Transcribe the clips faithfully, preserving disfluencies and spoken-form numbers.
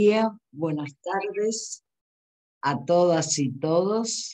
día, buenas tardes a todas y todos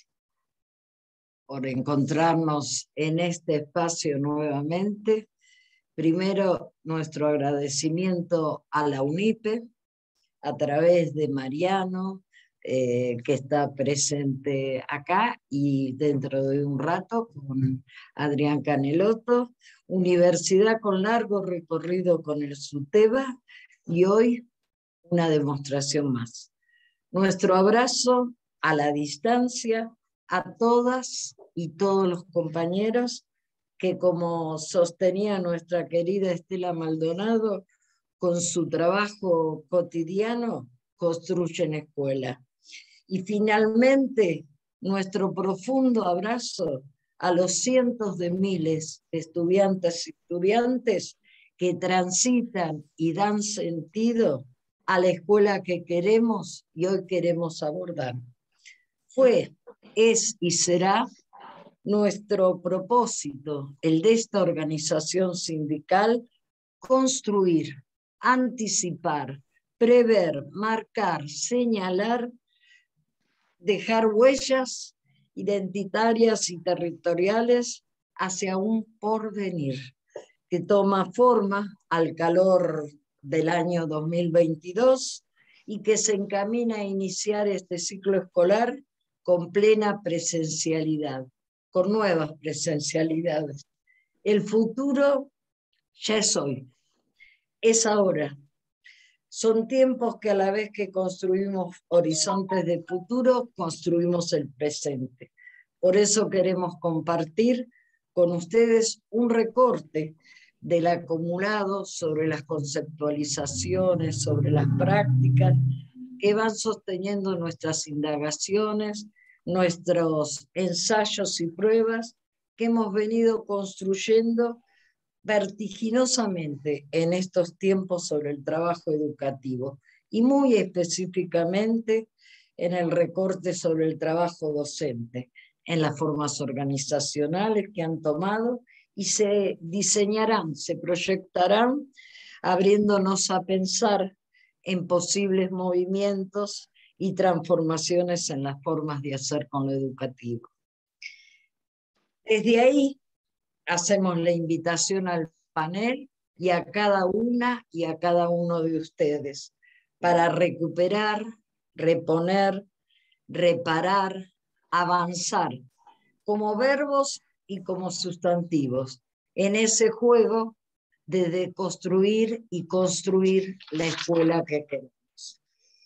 por encontrarnos en este espacio nuevamente. Primero, nuestro agradecimiento a la UNIPE, a través de Mariano, eh, que está presente acá, y dentro de un rato con Adrián Canelotto, universidad con largo recorrido con el SUTEBA, y hoy una demostración más. Nuestro abrazo a la distancia a todas y todos los compañeros que, como sostenía nuestra querida Estela Maldonado, con su trabajo cotidiano construyen escuela. Y finalmente, nuestro profundo abrazo a los cientos de miles de estudiantes y estudiantes que transitan y dan sentido a la escuela que queremos y hoy queremos abordar. Fue, es y será nuestro propósito, el de esta organización sindical, construir, anticipar, prever, marcar, señalar, dejar huellas identitarias y territoriales hacia un porvenir que toma forma al calor del año dos mil veintidós y que se encamina a iniciar este ciclo escolar con plena presencialidad, con nuevas presencialidades. El futuro ya es hoy, es ahora. Son tiempos que a la vez que construimos horizontes de futuro, construimos el presente. Por eso queremos compartir con ustedes un recorte del acumulado sobre las conceptualizaciones, sobre las prácticas que van sosteniendo nuestras indagaciones, nuestros ensayos y pruebas que hemos venido construyendo vertiginosamente en estos tiempos sobre el trabajo educativo y muy específicamente en el recorte sobre el trabajo docente, en las formas organizacionales que han tomado y se diseñarán, se proyectarán, abriéndonos a pensar en posibles movimientos y transformaciones en las formas de hacer con lo educativo. Desde ahí hacemos la invitación al panel y a cada una y a cada uno de ustedes para recuperar, reponer, reparar, avanzar como verbos y como sustantivos en ese juego de deconstruir y construir la escuela que queremos.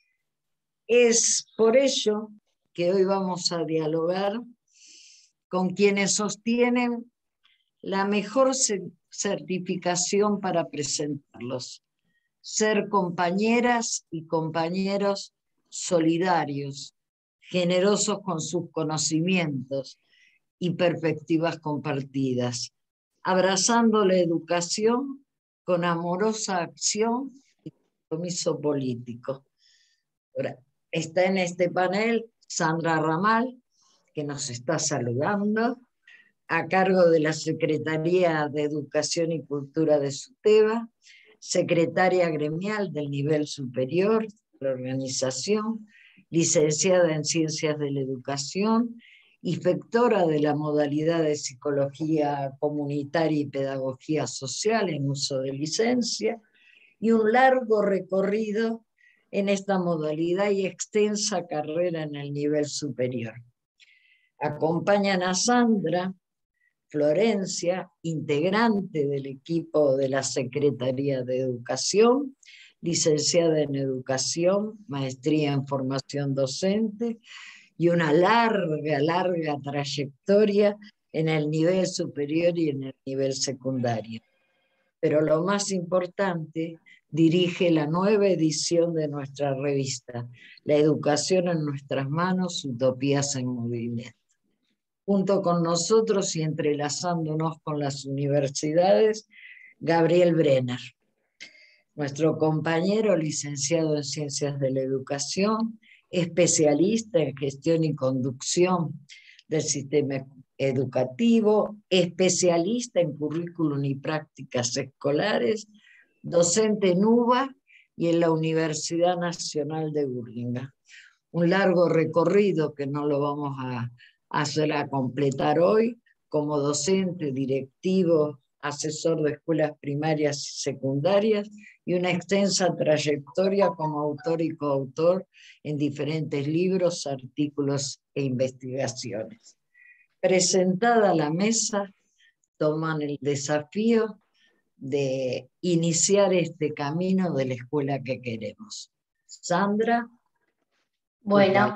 Es por ello que hoy vamos a dialogar con quienes sostienen la mejor certificación para presentarlos, ser compañeras y compañeros solidarios, generosos con sus conocimientos y perspectivas compartidas, abrazando la educación con amorosa acción y compromiso político. Ahora, está en este panel Sandra Ramal, que nos está saludando, a cargo de la Secretaría de Educación y Cultura de SUTEBA, secretaria gremial del nivel superior de la organización, licenciada en Ciencias de la Educación, inspectora de la modalidad de Psicología Comunitaria y Pedagogía Social en uso de licencia, y un largo recorrido en esta modalidad y extensa carrera en el nivel superior. Acompañan a Sandra Florencia, integrante del equipo de la Secretaría de Educación, licenciada en Educación, maestría en Formación Docente y una larga, larga trayectoria en el nivel superior y en el nivel secundario. Pero lo más importante, dirige la nueva edición de nuestra revista, La Educación en Nuestras Manos, Utopías en Movimiento. Junto con nosotros y entrelazándonos con las universidades, Gabriel Brenner, nuestro compañero licenciado en Ciencias de la Educación, especialista en gestión y conducción del sistema educativo, especialista en currículum y prácticas escolares, docente en U B A y en la Universidad Nacional de Burlingame. Un largo recorrido que no lo vamos a hacer a completar hoy, como docente, directivo, asesor de escuelas primarias y secundarias, y una extensa trayectoria como autor y coautor en diferentes libros, artículos e investigaciones. Presentada la mesa, toman el desafío de iniciar este camino de la escuela que queremos. Sandra. Bueno,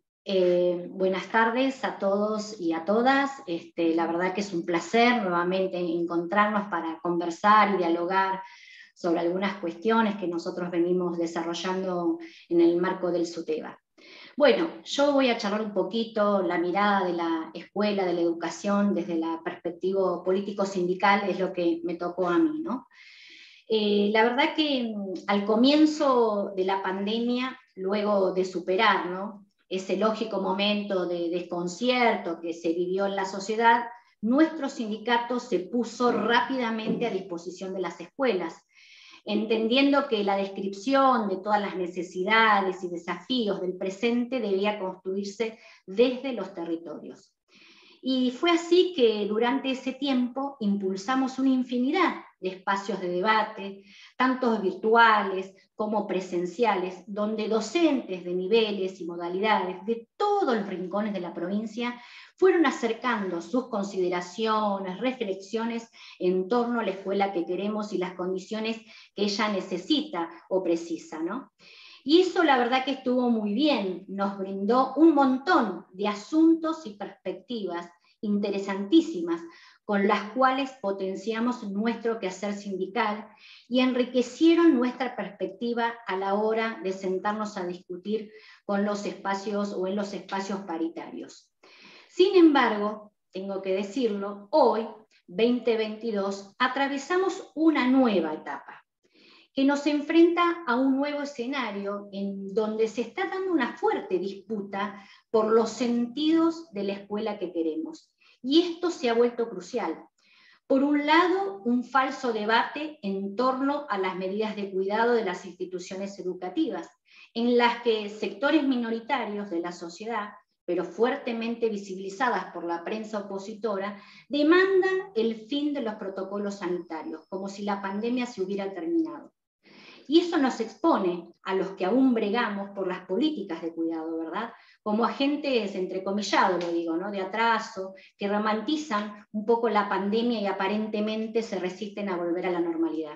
eh, buenas tardes a todos y a todas. Este, la verdad que es un placer nuevamente encontrarnos para conversar y dialogar sobre algunas cuestiones que nosotros venimos desarrollando en el marco del SUTEBA. Bueno, yo voy a charlar un poquito la mirada de la escuela, de la educación, desde la perspectiva político-sindical, es lo que me tocó a mí, ¿no? Eh, la verdad que al comienzo de la pandemia, luego de superar, ¿no?, ese lógico momento de desconcierto que se vivió en la sociedad, nuestro sindicato se puso rápidamente a disposición de las escuelas, entendiendo que la descripción de todas las necesidades y desafíos del presente debía construirse desde los territorios. Y fue así que durante ese tiempo impulsamos una infinidad de espacios de debate, tanto virtuales como presenciales, donde docentes de niveles y modalidades de todos los rincones de la provincia fueron acercando sus consideraciones, reflexiones en torno a la escuela que queremos y las condiciones que ella necesita o precisa, ¿no? Y eso la verdad que estuvo muy bien, nos brindó un montón de asuntos y perspectivas interesantísimas, con las cuales potenciamos nuestro quehacer sindical y enriquecieron nuestra perspectiva a la hora de sentarnos a discutir con los espacios o en los espacios paritarios. Sin embargo, tengo que decirlo, hoy, veinte veintidós, atravesamos una nueva etapa, que nos enfrenta a un nuevo escenario en donde se está dando una fuerte disputa por los sentidos de la escuela que queremos. Y esto se ha vuelto crucial. Por un lado, un falso debate en torno a las medidas de cuidado de las instituciones educativas, en las que sectores minoritarios de la sociedad, pero fuertemente visibilizadas por la prensa opositora, demandan el fin de los protocolos sanitarios, como si la pandemia se hubiera terminado. Y eso nos expone a los que aún bregamos por las políticas de cuidado, ¿verdad?, como agentes, entrecomillado lo digo, ¿no?, de atraso, que romantizan un poco la pandemia y aparentemente se resisten a volver a la normalidad.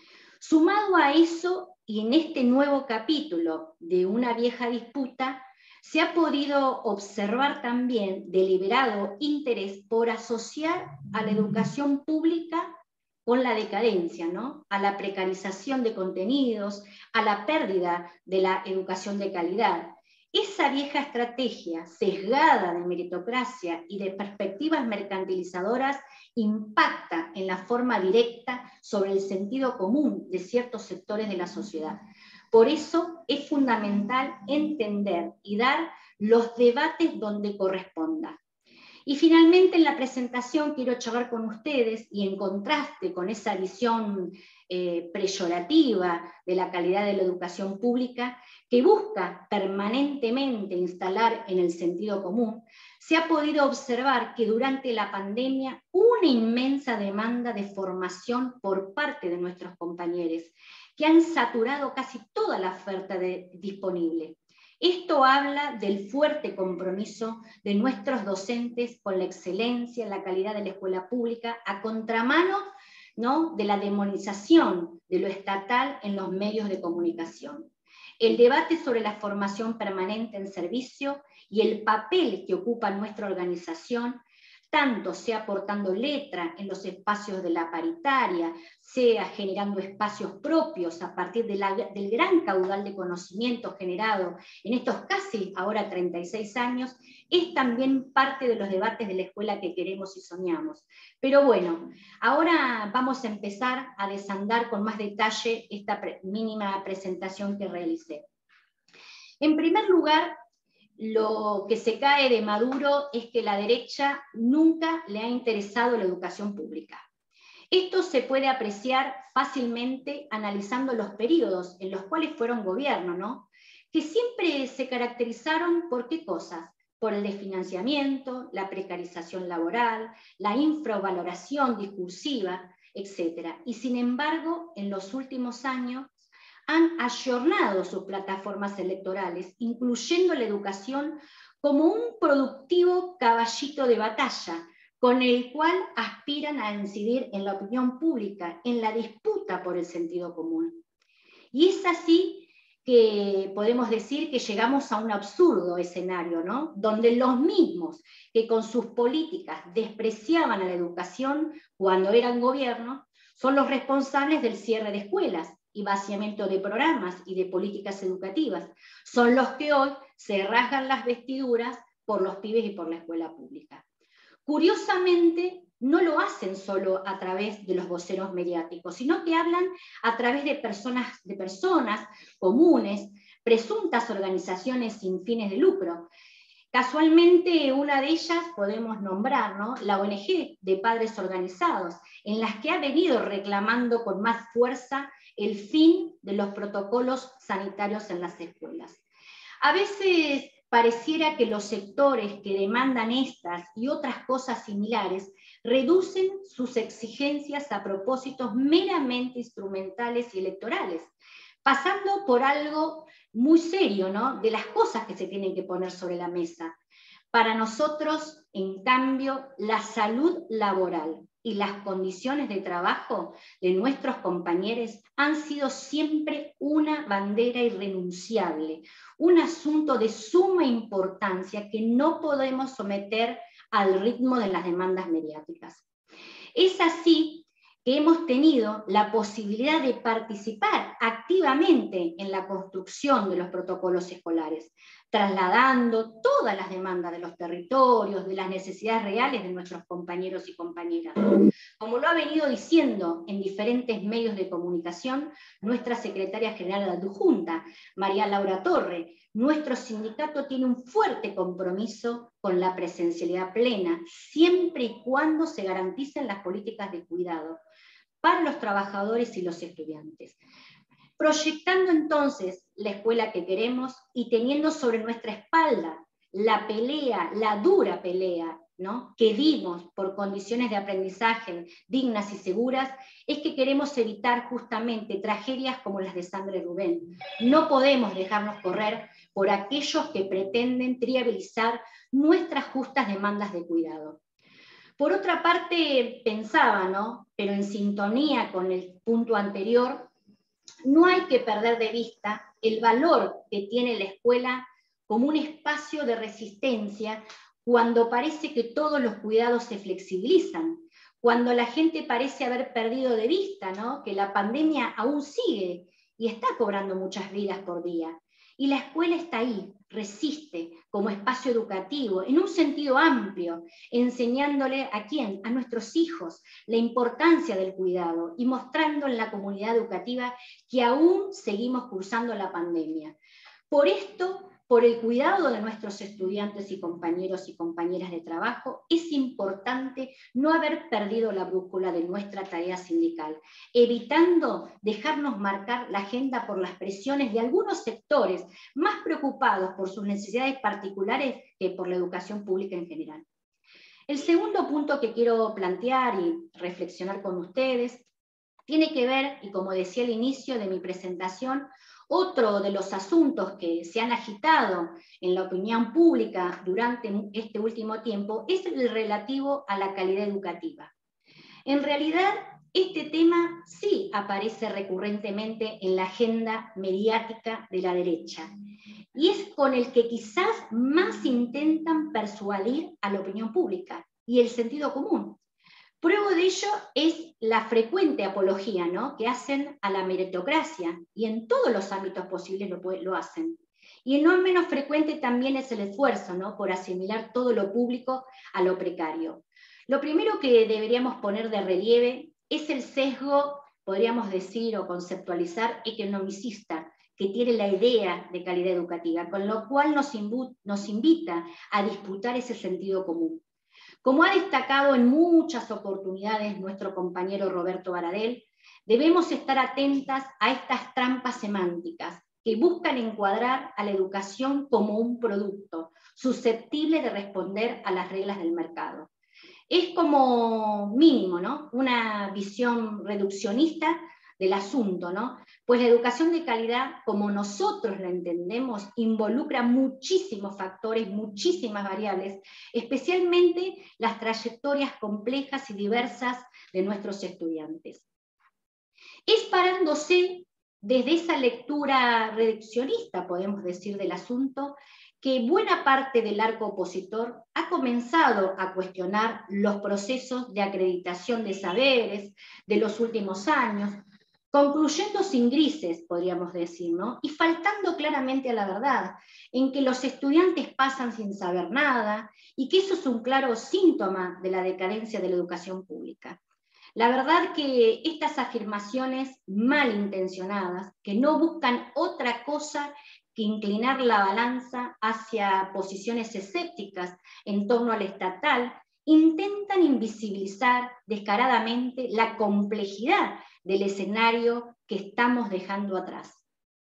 Sumado a eso, y en este nuevo capítulo de una vieja disputa, se ha podido observar también deliberado interés por asociar a la educación pública con la decadencia, ¿no?, a la precarización de contenidos, a la pérdida de la educación de calidad. Esa vieja estrategia sesgada de meritocracia y de perspectivas mercantilizadoras impacta en la forma directa sobre el sentido común de ciertos sectores de la sociedad. Por eso es fundamental entender y dar los debates donde corresponda. Y finalmente en la presentación quiero charlar con ustedes, y en contraste con esa visión eh, peyorativa de la calidad de la educación pública, que busca permanentemente instalar en el sentido común, se ha podido observar que durante la pandemia hubo una inmensa demanda de formación por parte de nuestros compañeros, que han saturado casi toda la oferta de, disponible. Esto habla del fuerte compromiso de nuestros docentes con la excelencia, la calidad de la escuela pública, a contramano, ¿no?, de la demonización de lo estatal en los medios de comunicación. El debate sobre la formación permanente en servicio y el papel que ocupa nuestra organización, tanto sea aportando letra en los espacios de la paritaria, sea generando espacios propios a partir de la, del gran caudal de conocimiento generado en estos casi ahora treinta y seis años, es también parte de los debates de la escuela que queremos y soñamos. Pero bueno, ahora vamos a empezar a desandar con más detalle esta pre- mínima presentación que realicé. En primer lugar, lo que se cae de Maduro es que la derecha nunca le ha interesado la educación pública. Esto se puede apreciar fácilmente analizando los periodos en los cuales fueron gobierno, ¿no? Que siempre se caracterizaron por qué cosas, por el desfinanciamiento, la precarización laboral, la infravaloración discursiva, etcétera. Y sin embargo, en los últimos años han ayornado sus plataformas electorales, incluyendo la educación como un productivo caballito de batalla, con el cual aspiran a incidir en la opinión pública, en la disputa por el sentido común. Y es así que podemos decir que llegamos a un absurdo escenario, ¿no? Donde los mismos que con sus políticas despreciaban a la educación cuando eran gobierno, son los responsables del cierre de escuelas y vaciamiento de programas y de políticas educativas. Son los que hoy se rasgan las vestiduras por los pibes y por la escuela pública. Curiosamente, no lo hacen solo a través de los voceros mediáticos, sino que hablan a través de personas, de personas comunes, presuntas organizaciones sin fines de lucro. Casualmente, una de ellas podemos nombrar, ¿no?, la O N G de Padres Organizados, en las que ha venido reclamando con más fuerza el fin de los protocolos sanitarios en las escuelas. A veces pareciera que los sectores que demandan estas y otras cosas similares reducen sus exigencias a propósitos meramente instrumentales y electorales, pasando por algo muy serio, ¿no?, de las cosas que se tienen que poner sobre la mesa. Para nosotros, en cambio, la salud laboral y las condiciones de trabajo de nuestros compañeros han sido siempre una bandera irrenunciable, un asunto de suma importancia que no podemos someter al ritmo de las demandas mediáticas. Es así que hemos tenido la posibilidad de participar activamente en la construcción de los protocolos escolares, trasladando todas las demandas de los territorios, de las necesidades reales de nuestros compañeros y compañeras. Como lo ha venido diciendo en diferentes medios de comunicación nuestra secretaria general adjunta, María Laura Torre, nuestro sindicato tiene un fuerte compromiso con la presencialidad plena, siempre y cuando se garanticen las políticas de cuidado para los trabajadores y los estudiantes. Proyectando entonces la escuela que queremos y teniendo sobre nuestra espalda la pelea, la dura pelea, ¿no?, que dimos por condiciones de aprendizaje dignas y seguras, es que queremos evitar justamente tragedias como las de Sandra y Rubén. No podemos dejarnos correr por aquellos que pretenden trivializar nuestras justas demandas de cuidado. Por otra parte, pensaba, ¿no?, pero en sintonía con el punto anterior, no hay que perder de vista el valor que tiene la escuela como un espacio de resistencia cuando parece que todos los cuidados se flexibilizan, cuando la gente parece haber perdido de vista, ¿no?, que la pandemia aún sigue y está cobrando muchas vidas por día. Y la escuela está ahí, resiste como espacio educativo, en un sentido amplio, enseñándole a quién, a nuestros hijos, la importancia del cuidado y mostrando en la comunidad educativa que aún seguimos cursando la pandemia. Por esto, por el cuidado de nuestros estudiantes y compañeros y compañeras de trabajo, es importante no haber perdido la brújula de nuestra tarea sindical, evitando dejarnos marcar la agenda por las presiones de algunos sectores más preocupados por sus necesidades particulares que por la educación pública en general. El segundo punto que quiero plantear y reflexionar con ustedes tiene que ver, y como decía al inicio de mi presentación, otro de los asuntos que se han agitado en la opinión pública durante este último tiempo es el relativo a la calidad educativa. En realidad, este tema sí aparece recurrentemente en la agenda mediática de la derecha, y es con el que quizás más intentan persuadir a la opinión pública y el sentido común. Prueba de ello es la frecuente apología, ¿no?, que hacen a la meritocracia, y en todos los ámbitos posibles lo, lo hacen. Y no menos frecuente también es el esfuerzo, ¿no?, por asimilar todo lo público a lo precario. Lo primero que deberíamos poner de relieve es el sesgo, podríamos decir o conceptualizar, economicista, que tiene la idea de calidad educativa, con lo cual nos, nos invita a disputar ese sentido común. Como ha destacado en muchas oportunidades nuestro compañero Roberto Baradel, debemos estar atentas a estas trampas semánticas que buscan encuadrar a la educación como un producto susceptible de responder a las reglas del mercado. Es como mínimo, ¿no?, una visión reduccionista del asunto, ¿no? Pues la educación de calidad, como nosotros la entendemos, involucra muchísimos factores, muchísimas variables, especialmente las trayectorias complejas y diversas de nuestros estudiantes. Es parándose desde esa lectura reduccionista, podemos decir, del asunto, que buena parte del arco opositor ha comenzado a cuestionar los procesos de acreditación de saberes de los últimos años, concluyendo sin grises, podríamos decir, ¿no?, y faltando claramente a la verdad, en que los estudiantes pasan sin saber nada, y que eso es un claro síntoma de la decadencia de la educación pública. La verdad que estas afirmaciones malintencionadas, que no buscan otra cosa que inclinar la balanza hacia posiciones escépticas en torno al estatal, intentan invisibilizar descaradamente la complejidad del escenario que estamos dejando atrás.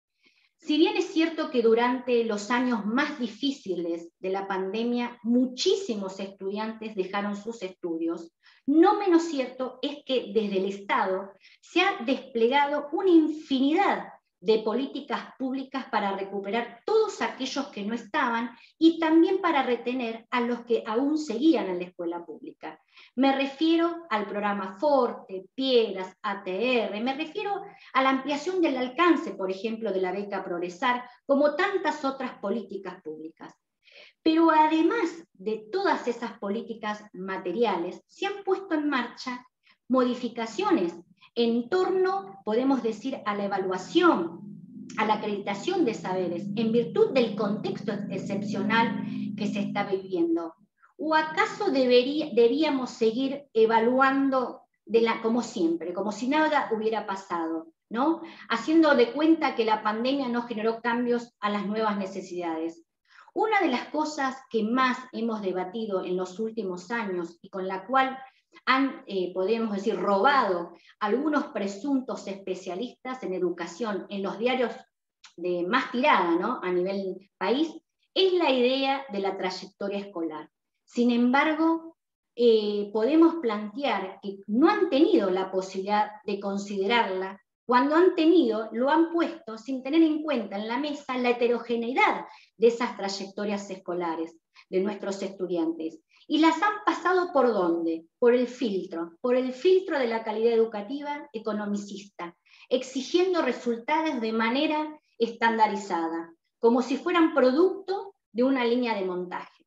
Si bien es cierto que durante los años más difíciles de la pandemia muchísimos estudiantes dejaron sus estudios, no menos cierto es que desde el Estado se ha desplegado una infinidad de políticas públicas para recuperar todos aquellos que no estaban y también para retener a los que aún seguían en la escuela pública. Me refiero al programa Forte, Piedras, A T R, me refiero a la ampliación del alcance, por ejemplo, de la beca Progresar, como tantas otras políticas públicas. Pero además de todas esas políticas materiales, se han puesto en marcha modificaciones en torno, podemos decir, a la evaluación, a la acreditación de saberes, en virtud del contexto excepcional que se está viviendo. ¿O acaso debería, debíamos seguir evaluando de la, como siempre, como si nada hubiera pasado, ¿no?, haciendo de cuenta que la pandemia no generó cambios a las nuevas necesidades? Una de las cosas que más hemos debatido en los últimos años y con la cual han, eh, podemos decir, robado algunos presuntos especialistas en educación en los diarios de más tirada, ¿no?, a nivel país, es la idea de la trayectoria escolar. Sin embargo, eh, podemos plantear que no han tenido la posibilidad de considerarla. Cuando han tenido, lo han puesto sin tener en cuenta en la mesa la heterogeneidad de esas trayectorias escolares de nuestros estudiantes. Y las han pasado ¿por dónde? Por el filtro, por el filtro de la calidad educativa economicista, exigiendo resultados de manera estandarizada, como si fueran producto de una línea de montaje.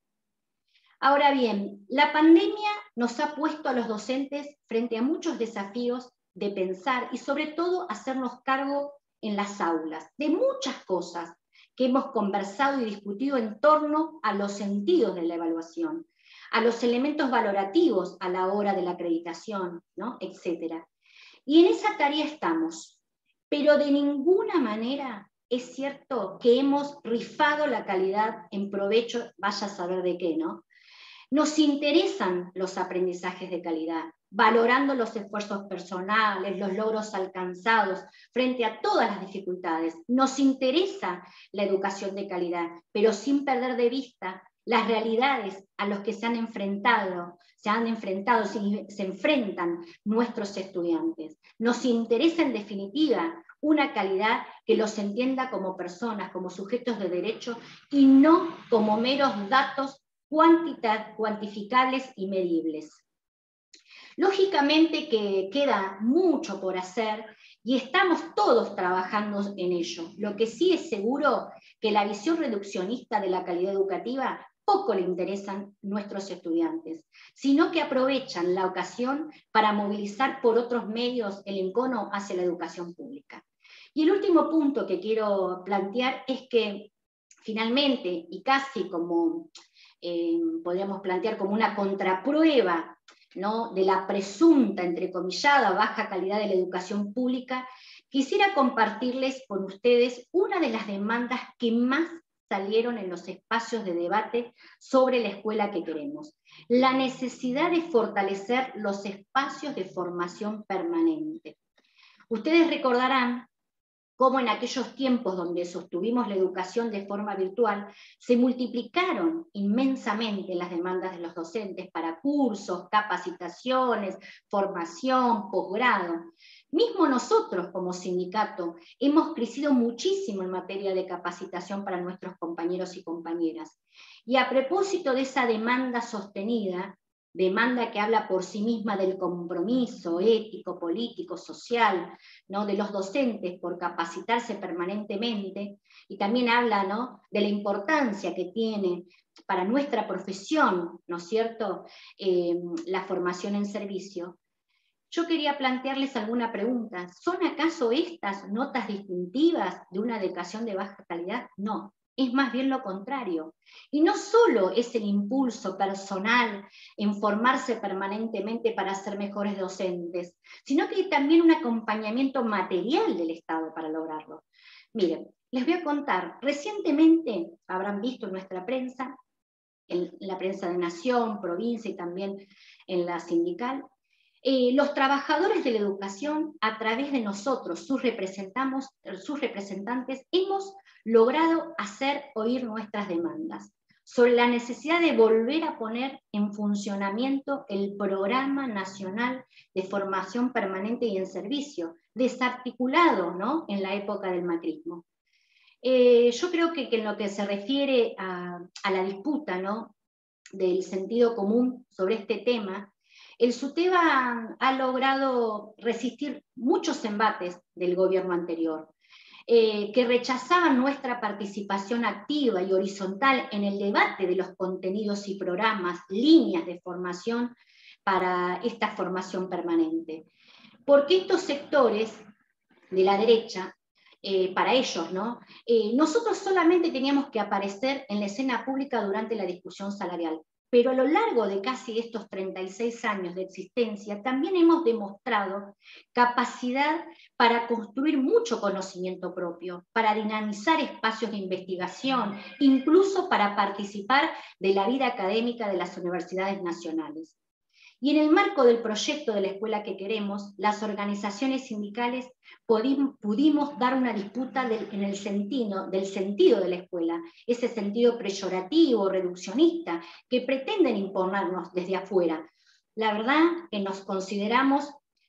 Ahora bien, la pandemia nos ha puesto a los docentes frente a muchos desafíos de pensar y sobre todo hacernos cargo en las aulas de muchas cosas que hemos conversado y discutido en torno a los sentidos de la evaluación, a los elementos valorativos a la hora de la acreditación, ¿no?, etcétera. Y en esa tarea estamos, pero de ninguna manera es cierto que hemos rifado la calidad en provecho, vaya a saber de qué, ¿no? Nos interesan los aprendizajes de calidad, valorando los esfuerzos personales, los logros alcanzados frente a todas las dificultades. Nos interesa la educación de calidad, pero sin perder de vista las realidades a las que se han enfrentado, se han enfrentado, se, se enfrentan nuestros estudiantes. Nos interesa, en definitiva, una calidad que los entienda como personas, como sujetos de derecho, y no como meros datos cuantificables y medibles. Lógicamente que queda mucho por hacer y estamos todos trabajando en ello. Lo que sí es seguro que la visión reduccionista de la calidad educativa poco le interesan nuestros estudiantes, sino que aprovechan la ocasión para movilizar por otros medios el encono hacia la educación pública. Y el último punto que quiero plantear es que finalmente, y casi como eh, podríamos plantear como una contraprueba, ¿no?, de la presunta, entrecomillada, baja calidad de la educación pública, quisiera compartirles con ustedes una de las demandas que más salieron en los espacios de debate sobre la escuela que queremos. La necesidad de fortalecer los espacios de formación permanente. Ustedes recordarán cómo en aquellos tiempos donde sostuvimos la educación de forma virtual, se multiplicaron inmensamente las demandas de los docentes para cursos, capacitaciones, formación, posgrado. Mismo nosotros como sindicato hemos crecido muchísimo en materia de capacitación para nuestros compañeros y compañeras. Y a propósito de esa demanda sostenida, demanda que habla por sí misma del compromiso ético, político, social, ¿no?, de los docentes por capacitarse permanentemente, y también habla, ¿no?, de la importancia que tiene para nuestra profesión, ¿no es cierto?, eh, la formación en servicio. Yo quería plantearles alguna pregunta. ¿Son acaso estas notas distintivas de una educación de baja calidad? No. Es más bien lo contrario. Y no solo es el impulso personal en formarse permanentemente para ser mejores docentes, sino que hay también un acompañamiento material del Estado para lograrlo. Miren, les voy a contar, recientemente, habrán visto en nuestra prensa, en la prensa de Nación, provincia y también en la sindical, Eh, los trabajadores de la educación, a través de nosotros, sus, representamos, sus representantes, hemos logrado hacer oír nuestras demandas sobre la necesidad de volver a poner en funcionamiento el Programa Nacional de Formación Permanente y en Servicio, desarticulado, ¿no?, en la época del macrismo. Eh, yo creo que, que en lo que se refiere a, a la disputa, ¿no?, del sentido común sobre este tema, el SUTEBA ha logrado resistir muchos embates del gobierno anterior, eh, que rechazaban nuestra participación activa y horizontal en el debate de los contenidos y programas, líneas de formación para esta formación permanente. Porque estos sectores de la derecha, eh, para ellos, ¿no?, eh, nosotros solamente teníamos que aparecer en la escena pública durante la discusión salarial. Pero a lo largo de casi estos treinta y seis años de existencia, también hemos demostrado capacidad para construir mucho conocimiento propio, para dinamizar espacios de investigación, incluso para participar de la vida académica de las universidades nacionales. Y en el marco del proyecto de la escuela que queremos, las organizaciones sindicales pudimos dar una disputa del, en el sentido, del sentido de la escuela, ese sentido peyorativo, reduccionista, que pretenden imponernos desde afuera. La verdad que nos consideramos,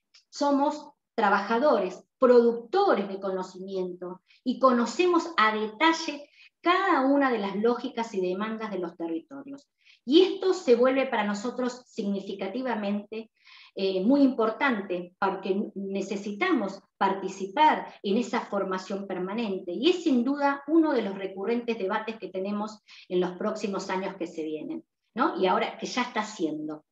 somos trabajadores, productores de conocimiento, y conocemos a detalle cada una de las lógicas y demandas de los territorios. Y esto se vuelve para nosotros significativamente eh, muy importante, porque necesitamos participar en esa formación permanente, y es sin duda uno de los recurrentes debates que tenemos en los próximos años que se vienen, ¿no?, y ahora que ya está haciendo.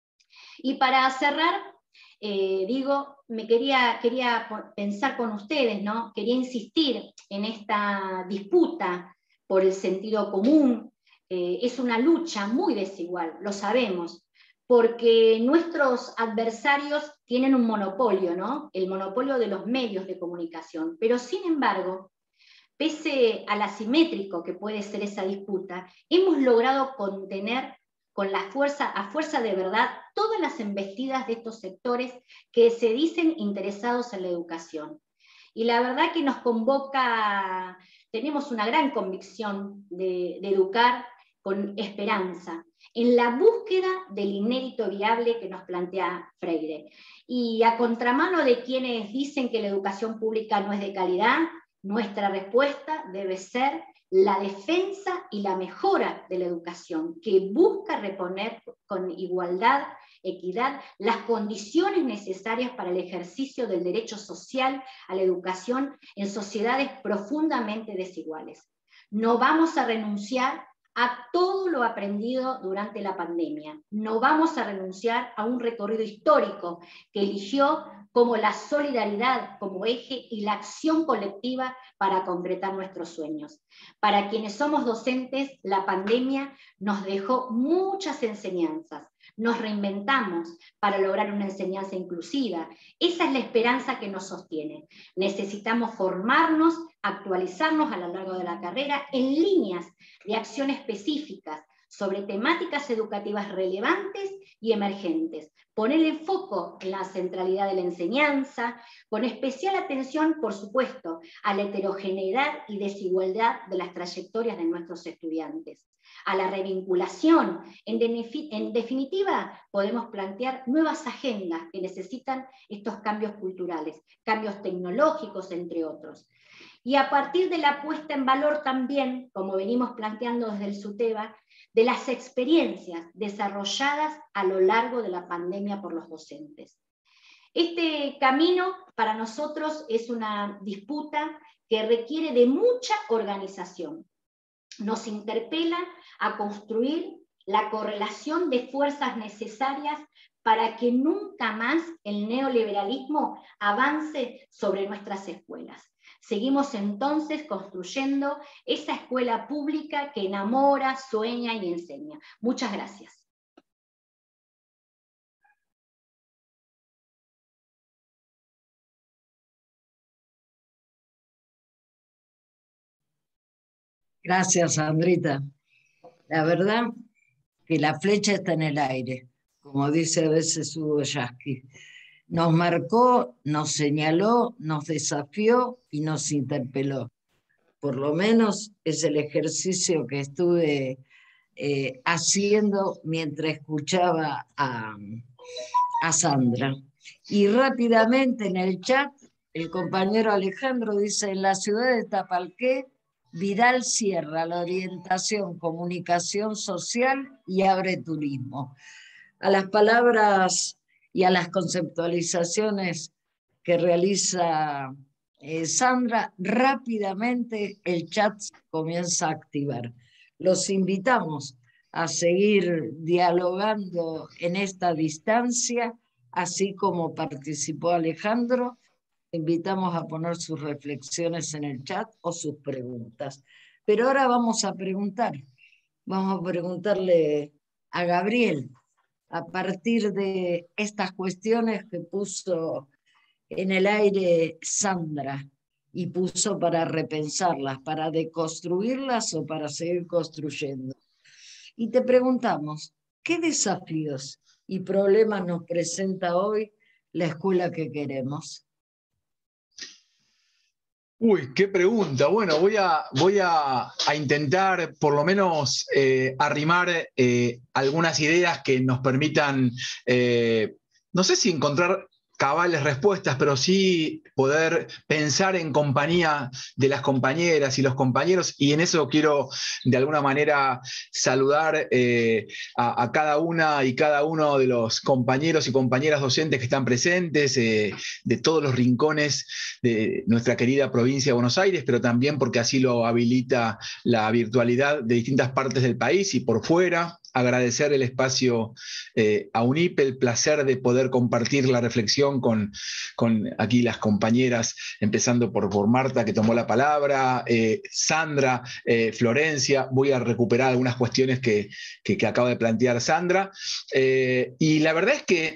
Y para cerrar, eh, digo, me quería, quería pensar con ustedes, ¿no?, quería insistir en esta disputa por el sentido común. Eh, es una lucha muy desigual, lo sabemos, porque nuestros adversarios tienen un monopolio, ¿no?, el monopolio de los medios de comunicación, pero sin embargo, pese al asimétrico que puede ser esa disputa, hemos logrado contener con la fuerza, a fuerza de verdad, todas las embestidas de estos sectores que se dicen interesados en la educación. Y la verdad que nos convoca, tenemos una gran convicción de, de educar con esperanza, en la búsqueda del inédito viable que nos plantea Freire. Y a contramano de quienes dicen que la educación pública no es de calidad, nuestra respuesta debe ser la defensa y la mejora de la educación, que busca reponer con igualdad, equidad, las condiciones necesarias para el ejercicio del derecho social a la educación en sociedades profundamente desiguales. No vamos a renunciar a todo lo aprendido durante la pandemia. No vamos a renunciar a un recorrido histórico que eligió como la solidaridad como eje y la acción colectiva para concretar nuestros sueños. Para quienes somos docentes, la pandemia nos dejó muchas enseñanzas, nos reinventamos para lograr una enseñanza inclusiva. Esa es la esperanza que nos sostiene. Necesitamos formarnos, actualizarnos a lo largo de la carrera en líneas de acción específicas sobre temáticas educativas relevantes y emergentes. Poner el foco en la centralidad de la enseñanza, con especial atención, por supuesto, a la heterogeneidad y desigualdad de las trayectorias de nuestros estudiantes, a la revinculación. En, en definitiva, podemos plantear nuevas agendas que necesitan estos cambios culturales, cambios tecnológicos, entre otros. Y a partir de la puesta en valor también, como venimos planteando desde el SUTEBA, de las experiencias desarrolladas a lo largo de la pandemia por los docentes. Este camino para nosotros es una disputa que requiere de mucha organización. Nos interpela a construir la correlación de fuerzas necesarias para que nunca más el neoliberalismo avance sobre nuestras escuelas. Seguimos entonces construyendo esa escuela pública que enamora, sueña y enseña. Muchas gracias. Gracias, Sandrita. La verdad que la flecha está en el aire, como dice a veces Hugo Yasky. Nos marcó, nos señaló, nos desafió y nos interpeló. Por lo menos es el ejercicio que estuve eh, haciendo mientras escuchaba a, a Sandra. Y rápidamente en el chat, el compañero Alejandro dice, en la ciudad de Tapalqué, Vidal cierra la orientación, comunicación social y abre turismo. A las palabras y a las conceptualizaciones que realiza eh, Sandra, rápidamente el chat comienza a activar. Los invitamos a seguir dialogando en esta distancia, así como participó Alejandro. Invitamos a poner sus reflexiones en el chat o sus preguntas. Pero ahora vamos a preguntar, vamos a preguntarle a Gabriel, a partir de estas cuestiones que puso en el aire Sandra y puso para repensarlas, para deconstruirlas o para seguir construyendo. Y te preguntamos, ¿qué desafíos y problemas nos presenta hoy la escuela que queremos? Uy, qué pregunta. Bueno, voy a, voy a, a intentar por lo menos eh, arrimar eh, algunas ideas que nos permitan, eh, no sé si encontrar cabales respuestas, pero sí poder pensar en compañía de las compañeras y los compañeros, y en eso quiero de alguna manera saludar eh, a, a cada una y cada uno de los compañeros y compañeras docentes que están presentes, eh, de todos los rincones de nuestra querida provincia de Buenos Aires, pero también porque así lo habilita la virtualidad de distintas partes del país y por fuera. Agradecer el espacio eh, a UNIPE, el placer de poder compartir la reflexión con, con aquí las compañeras, empezando por, por Marta, que tomó la palabra, eh, Sandra, eh, Florencia. Voy a recuperar algunas cuestiones que, que, que acaba de plantear Sandra. Eh, y la verdad es que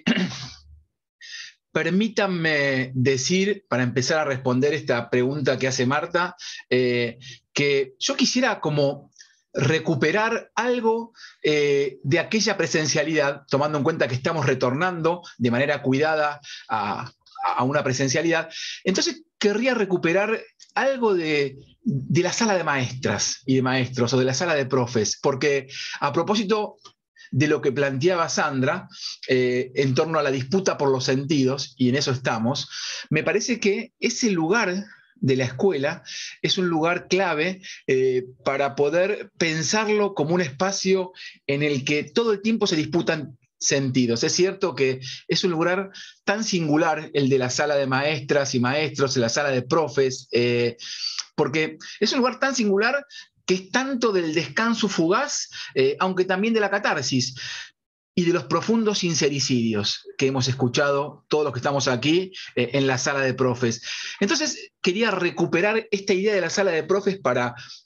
permítanme decir, para empezar a responder esta pregunta que hace Marta, eh, que yo quisiera como recuperar algo eh, de aquella presencialidad, tomando en cuenta que estamos retornando de manera cuidada a, a una presencialidad. Entonces querría recuperar algo de, de la sala de maestras y de maestros, o de la sala de profes, porque a propósito de lo que planteaba Sandra eh, en torno a la disputa por los sentidos, y en eso estamos, me parece que ese lugar de la escuela es un lugar clave eh, para poder pensarlo como un espacio en el que todo el tiempo se disputan sentidos. Es cierto que es un lugar tan singular el de la sala de maestras y maestros, la sala de profes, eh, porque es un lugar tan singular que es tanto del descanso fugaz, eh, aunque también de la catarsis y de los profundos sincericidios que hemos escuchado todos los que estamos aquí eh, en la sala de profes. Entonces quería recuperar esta idea de la sala de profes para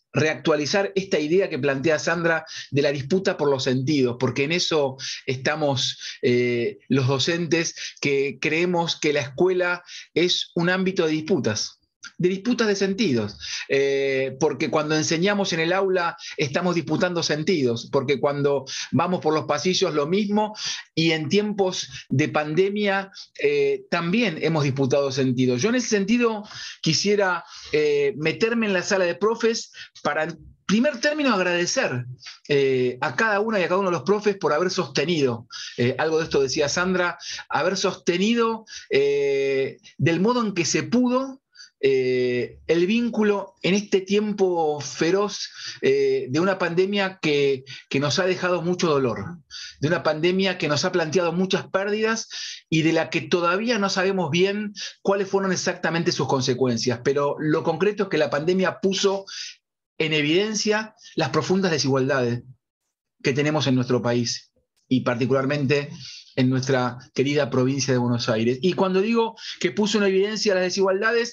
reactualizar esta idea que plantea Sandra de la disputa por los sentidos, porque en eso estamos eh, los docentes que creemos que la escuela es un ámbito de disputas. De disputas de sentidos, eh, porque cuando enseñamos en el aula estamos disputando sentidos, porque cuando vamos por los pasillos lo mismo, y en tiempos de pandemia eh, también hemos disputado sentidos. Yo en ese sentido quisiera eh, meterme en la sala de profes para, en primer término, agradecer eh, a cada una y a cada uno de los profes por haber sostenido, eh, algo de esto decía Sandra, haber sostenido eh, del modo en que se pudo Eh, el vínculo en este tiempo feroz eh, de una pandemia que, que nos ha dejado mucho dolor, de una pandemia que nos ha planteado muchas pérdidas y de la que todavía no sabemos bien cuáles fueron exactamente sus consecuencias, pero lo concreto es que la pandemia puso en evidencia las profundas desigualdades que tenemos en nuestro país y particularmente en nuestra querida provincia de Buenos Aires. Y cuando digo que puso en evidencia las desigualdades,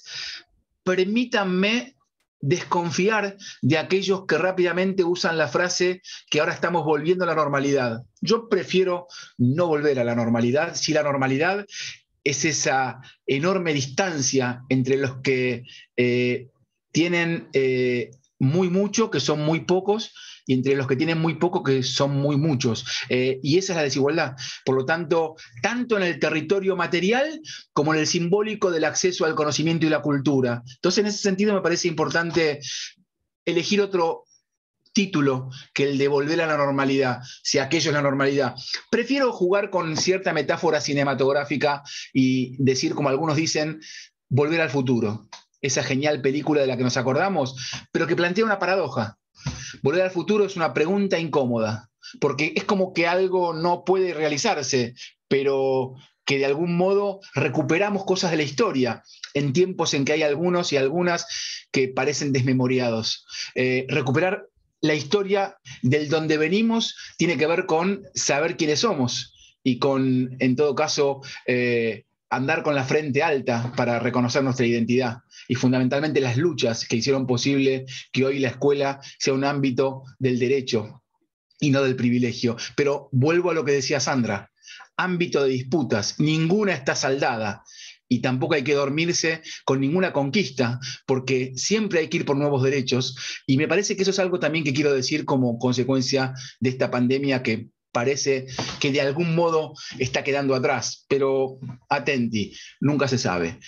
permítanme desconfiar de aquellos que rápidamente usan la frase que ahora estamos volviendo a la normalidad. Yo prefiero no volver a la normalidad, si la normalidad es esa enorme distancia entre los que eh, tienen eh, muy mucho, que son muy pocos, y entre los que tienen muy poco, que son muy muchos. Eh, y esa es la desigualdad. Por lo tanto, tanto en el territorio material como en el simbólico del acceso al conocimiento y la cultura. Entonces, en ese sentido, me parece importante elegir otro título que el de volver a la normalidad, si aquello es la normalidad. Prefiero jugar con cierta metáfora cinematográfica y decir, como algunos dicen, Volver al futuro. Esa genial película de la que nos acordamos, pero que plantea una paradoja. Volver al futuro es una pregunta incómoda, porque es como que algo no puede realizarse, pero que de algún modo recuperamos cosas de la historia en tiempos en que hay algunos y algunas que parecen desmemoriados. Eh, recuperar la historia del donde venimos tiene que ver con saber quiénes somos y con, en todo caso, eh, andar con la frente alta para reconocer nuestra identidad y fundamentalmente las luchas que hicieron posible que hoy la escuela sea un ámbito del derecho y no del privilegio. Pero vuelvo a lo que decía Sandra, ámbito de disputas, ninguna está saldada y tampoco hay que dormirse con ninguna conquista, porque siempre hay que ir por nuevos derechos y me parece que eso es algo también que quiero decir como consecuencia de esta pandemia que parece que de algún modo está quedando atrás, pero atenti, nunca se sabe.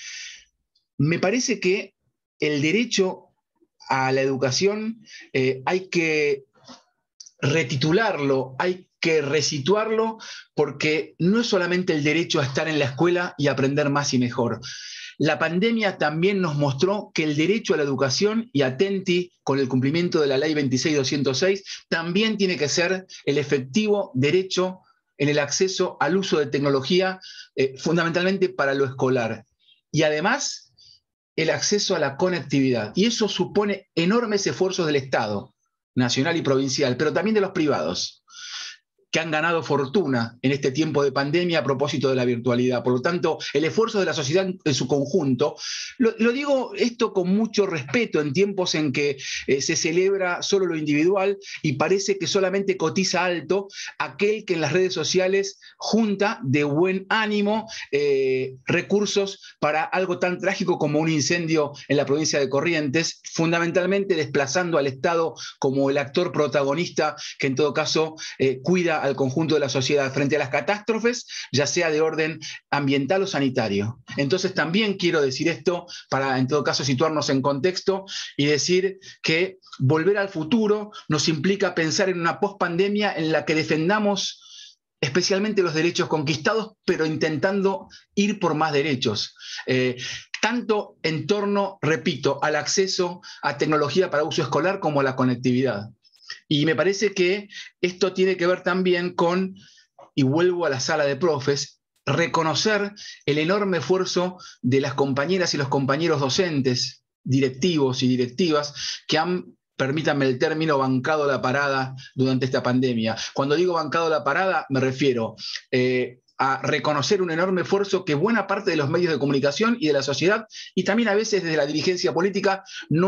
Me parece que el derecho a la educación eh, hay que retitularlo, hay que resituarlo, porque no es solamente el derecho a estar en la escuela y aprender más y mejor. La pandemia también nos mostró que el derecho a la educación, y atenti con el cumplimiento de la ley veintiséis mil doscientos seis, también tiene que ser el efectivo derecho en el acceso al uso de tecnología, eh, fundamentalmente para lo escolar. Y además, el acceso a la conectividad. Y eso supone enormes esfuerzos del Estado, nacional y provincial, pero también de los privados, que han ganado fortuna en este tiempo de pandemia a propósito de la virtualidad. Por lo tanto, el esfuerzo de la sociedad en su conjunto, lo, lo digo esto con mucho respeto en tiempos en que eh, se celebra solo lo individual y parece que solamente cotiza alto aquel que en las redes sociales junta de buen ánimo eh, recursos para algo tan trágico como un incendio en la provincia de Corrientes, fundamentalmente desplazando al Estado como el actor protagonista que en todo caso eh, cuida al conjunto de la sociedad frente a las catástrofes, ya sea de orden ambiental o sanitario. Entonces también quiero decir esto para, en todo caso, situarnos en contexto y decir que volver al futuro nos implica pensar en una pospandemia en la que defendamos especialmente los derechos conquistados, pero intentando ir por más derechos. Eh, tanto en torno, repito, al acceso a tecnología para uso escolar como a la conectividad. Y me parece que esto tiene que ver también con, y vuelvo a la sala de profes, reconocer el enorme esfuerzo de las compañeras y los compañeros docentes, directivos y directivas, que han, permítanme el término, bancado la parada durante esta pandemia. Cuando digo bancado la parada, me refiero eh, a reconocer un enorme esfuerzo que buena parte de los medios de comunicación y de la sociedad, y también a veces desde la dirigencia política, no ha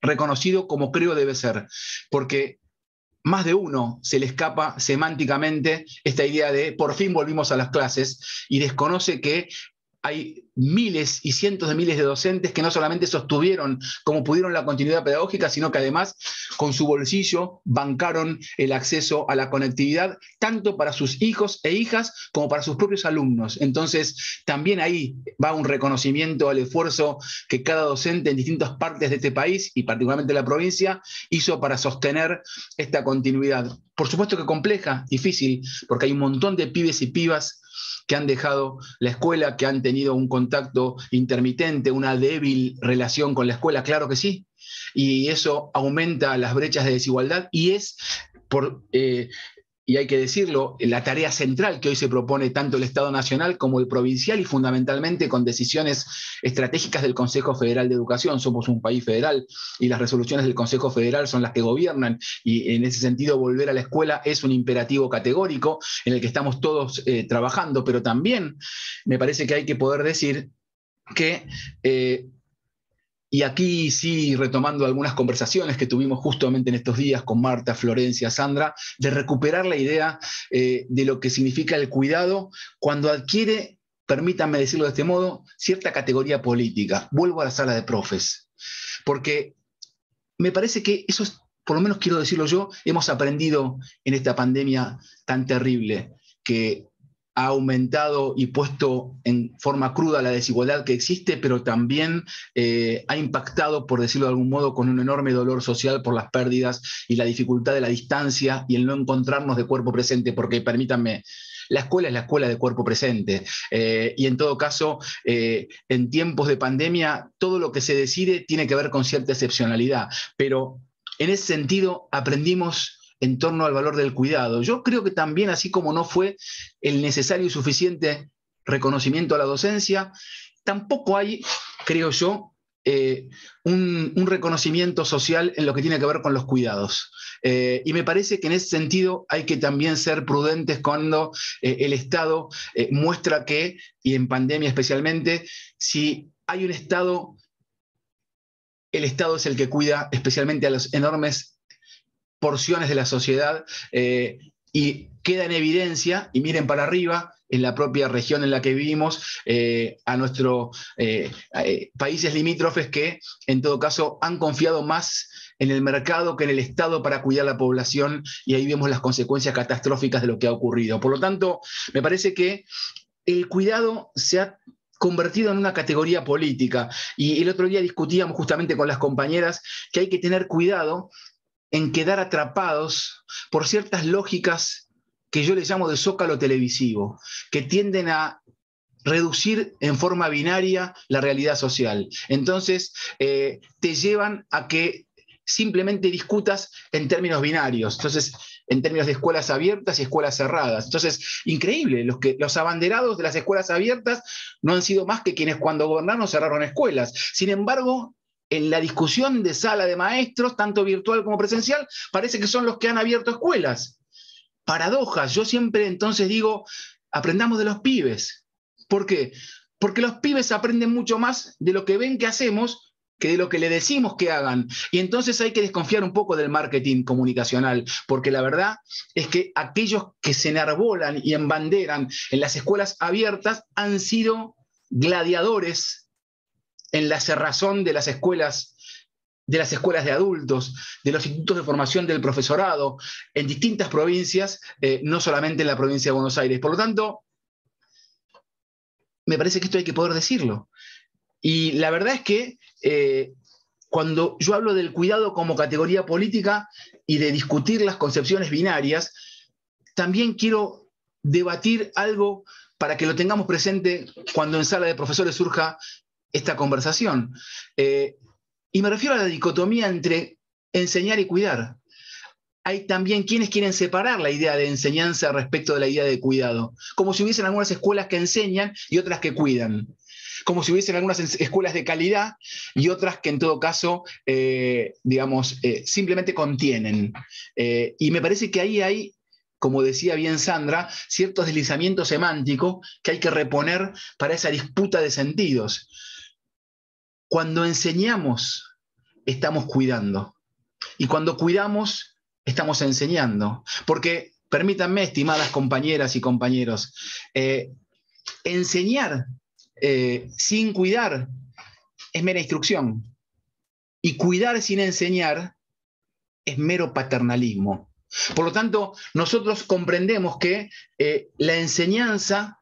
reconocido como creo debe ser, porque más de uno se le escapa semánticamente esta idea de por fin volvimos a las clases y desconoce que hay miles y cientos de miles de docentes que no solamente sostuvieron como pudieron la continuidad pedagógica, sino que además con su bolsillo bancaron el acceso a la conectividad tanto para sus hijos e hijas como para sus propios alumnos. Entonces, también ahí va un reconocimiento al esfuerzo que cada docente en distintas partes de este país y particularmente la provincia hizo para sostener esta continuidad. Por supuesto que compleja, difícil, porque hay un montón de pibes y pibas que han dejado la escuela, que han tenido un contacto intermitente, una débil relación con la escuela, claro que sí, y eso aumenta las brechas de desigualdad y es, por, eh, y hay que decirlo, la tarea central que hoy se propone tanto el Estado Nacional como el provincial y fundamentalmente con decisiones estratégicas del Consejo Federal de Educación. Somos un país federal y las resoluciones del Consejo Federal son las que gobiernan y en ese sentido volver a la escuela es un imperativo categórico en el que estamos todos eh, trabajando, pero también me parece que hay que poder decir que eh, y aquí sí, retomando algunas conversaciones que tuvimos justamente en estos días con Marta, Florencia, Sandra, de recuperar la idea eh, de lo que significa el cuidado cuando adquiere, permítanme decirlo de este modo, cierta categoría política. Vuelvo a la sala de profes, porque me parece que eso es, por lo menos quiero decirlo yo, hemos aprendido en esta pandemia tan terrible que ha aumentado y puesto en forma cruda la desigualdad que existe, pero también eh, ha impactado, por decirlo de algún modo, con un enorme dolor social por las pérdidas y la dificultad de la distancia y el no encontrarnos de cuerpo presente, porque permítanme, la escuela es la escuela de cuerpo presente eh, y en todo caso, eh, en tiempos de pandemia, todo lo que se decide tiene que ver con cierta excepcionalidad, pero en ese sentido aprendimos en torno al valor del cuidado. Yo creo que también, así como no fue el necesario y suficiente reconocimiento a la docencia, tampoco hay, creo yo, eh, un, un reconocimiento social en lo que tiene que ver con los cuidados. Eh, y me parece que en ese sentido hay que también ser prudentes cuando eh, el Estado eh, muestra que, y en pandemia especialmente, si hay un Estado, el Estado es el que cuida especialmente a los enormes porciones de la sociedad eh, y queda en evidencia, y miren para arriba, en la propia región en la que vivimos, eh, a nuestros eh, eh, países limítrofes que en todo caso han confiado más en el mercado que en el Estado para cuidar la población y ahí vemos las consecuencias catastróficas de lo que ha ocurrido. Por lo tanto, me parece que el cuidado se ha convertido en una categoría política y el otro día discutíamos justamente con las compañeras que hay que tener cuidado en quedar atrapados por ciertas lógicas que yo les llamo de zócalo televisivo, que tienden a reducir en forma binaria la realidad social. Entonces, eh, te llevan a que simplemente discutas en términos binarios, entonces, en términos de escuelas abiertas y escuelas cerradas. Entonces, increíble, los, que, los abanderados de las escuelas abiertas no han sido más que quienes cuando gobernaron cerraron escuelas. Sin embargo, en la discusión de sala de maestros, tanto virtual como presencial, parece que son los que han abierto escuelas. Paradojas. Yo siempre entonces digo, aprendamos de los pibes. ¿Por qué? Porque los pibes aprenden mucho más de lo que ven que hacemos que de lo que le decimos que hagan. Y entonces hay que desconfiar un poco del marketing comunicacional, porque la verdad es que aquellos que se enarbolan y embanderan en las escuelas abiertas han sido gladiadores en la cerrazón de las escuelas, de las escuelas de adultos, de los institutos de formación del profesorado, en distintas provincias, eh, no solamente en la provincia de Buenos Aires. Por lo tanto, me parece que esto hay que poder decirlo. Y la verdad es que eh, cuando yo hablo del cuidado como categoría política y de discutir las concepciones binarias, también quiero debatir algo para que lo tengamos presente cuando en sala de profesores surja esta conversación. Eh, y me refiero a la dicotomía entre enseñar y cuidar. Hay también quienes quieren separar la idea de enseñanza respecto de la idea de cuidado, como si hubiesen algunas escuelas que enseñan y otras que cuidan, como si hubiesen algunas escuelas de calidad y otras que en todo caso, eh, digamos, eh, simplemente contienen. Eh, y me parece que ahí hay, como decía bien Sandra, cierto deslizamiento semántico que hay que reponer para esa disputa de sentidos. Cuando enseñamos estamos cuidando. Y cuando cuidamos, estamos enseñando. Porque, permítanme, estimadas compañeras y compañeros, eh, enseñar eh, sin cuidar es mera instrucción. Y cuidar sin enseñar es mero paternalismo. Por lo tanto, nosotros comprendemos que eh, la enseñanza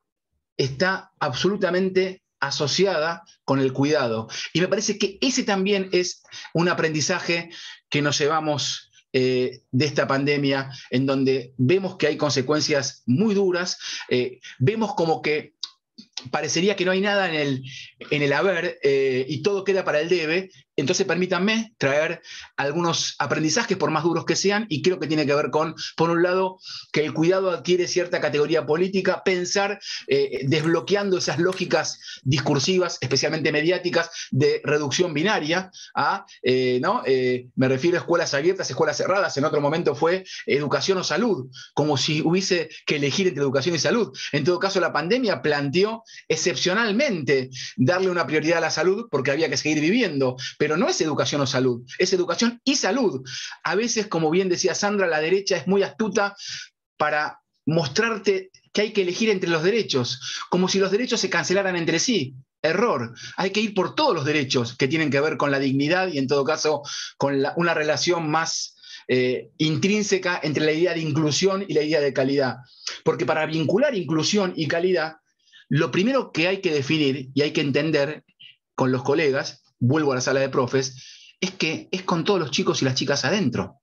está absolutamente asociada con el cuidado. Y me parece que ese también es un aprendizaje que nos llevamos eh, de esta pandemia, en donde vemos que hay consecuencias muy duras, eh, vemos como que parecería que no hay nada en el, en el haber eh, y todo queda para el debe. Entonces permítanme traer algunos aprendizajes, por más duros que sean, y creo que tiene que ver con, por un lado, que el cuidado adquiere cierta categoría política, pensar eh, desbloqueando esas lógicas discursivas, especialmente mediáticas, de reducción binaria, a, eh, ¿no? Eh, me refiero a escuelas abiertas, escuelas cerradas, en otro momento fue educación o salud, como si hubiese que elegir entre educación y salud. En todo caso, la pandemia planteó excepcionalmente darle una prioridad a la salud porque había que seguir viviendo, pero no es educación o salud, es educación y salud. A veces, como bien decía Sandra, la derecha es muy astuta para mostrarte que hay que elegir entre los derechos, como si los derechos se cancelaran entre sí. Error. Hay que ir por todos los derechos que tienen que ver con la dignidad y, en todo caso, con la, una relación más eh, intrínseca entre la idea de inclusión y la idea de calidad. Porque para vincular inclusión y calidad, lo primero que hay que definir y hay que entender con los colegas, vuelvo a la sala de profes, es que es con todos los chicos y las chicas adentro.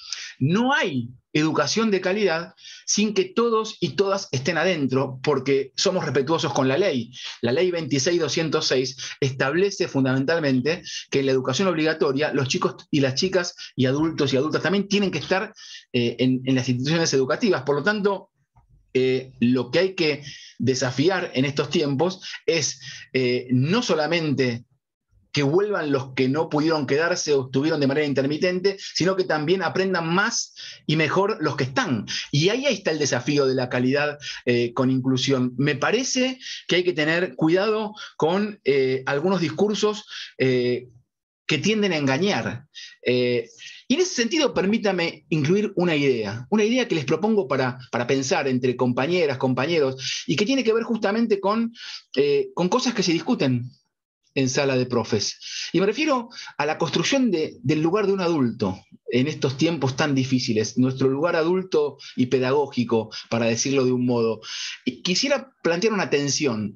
No hay educación de calidad sin que todos y todas estén adentro, porque somos respetuosos con la ley. La ley veintiséis mil doscientos seis establece fundamentalmente que en la educación obligatoria los chicos y las chicas y adultos y adultas también tienen que estar eh, en, en las instituciones educativas. Por lo tanto, Eh, lo que hay que desafiar en estos tiempos es eh, no solamente que vuelvan los que no pudieron quedarse o estuvieron de manera intermitente, sino que también aprendan más y mejor los que están. Y ahí, ahí está el desafío de la calidad eh, con inclusión. Me parece que hay que tener cuidado con eh, algunos discursos eh, que tienden a engañar. Eh, y en ese sentido, permítame incluir una idea, una idea que les propongo para, para pensar entre compañeras, compañeros, y que tiene que ver justamente con, eh, con cosas que se discuten en sala de profes. Y me refiero a la construcción de, del lugar de un adulto en estos tiempos tan difíciles, nuestro lugar adulto y pedagógico, para decirlo de un modo. Y quisiera plantear una tensión,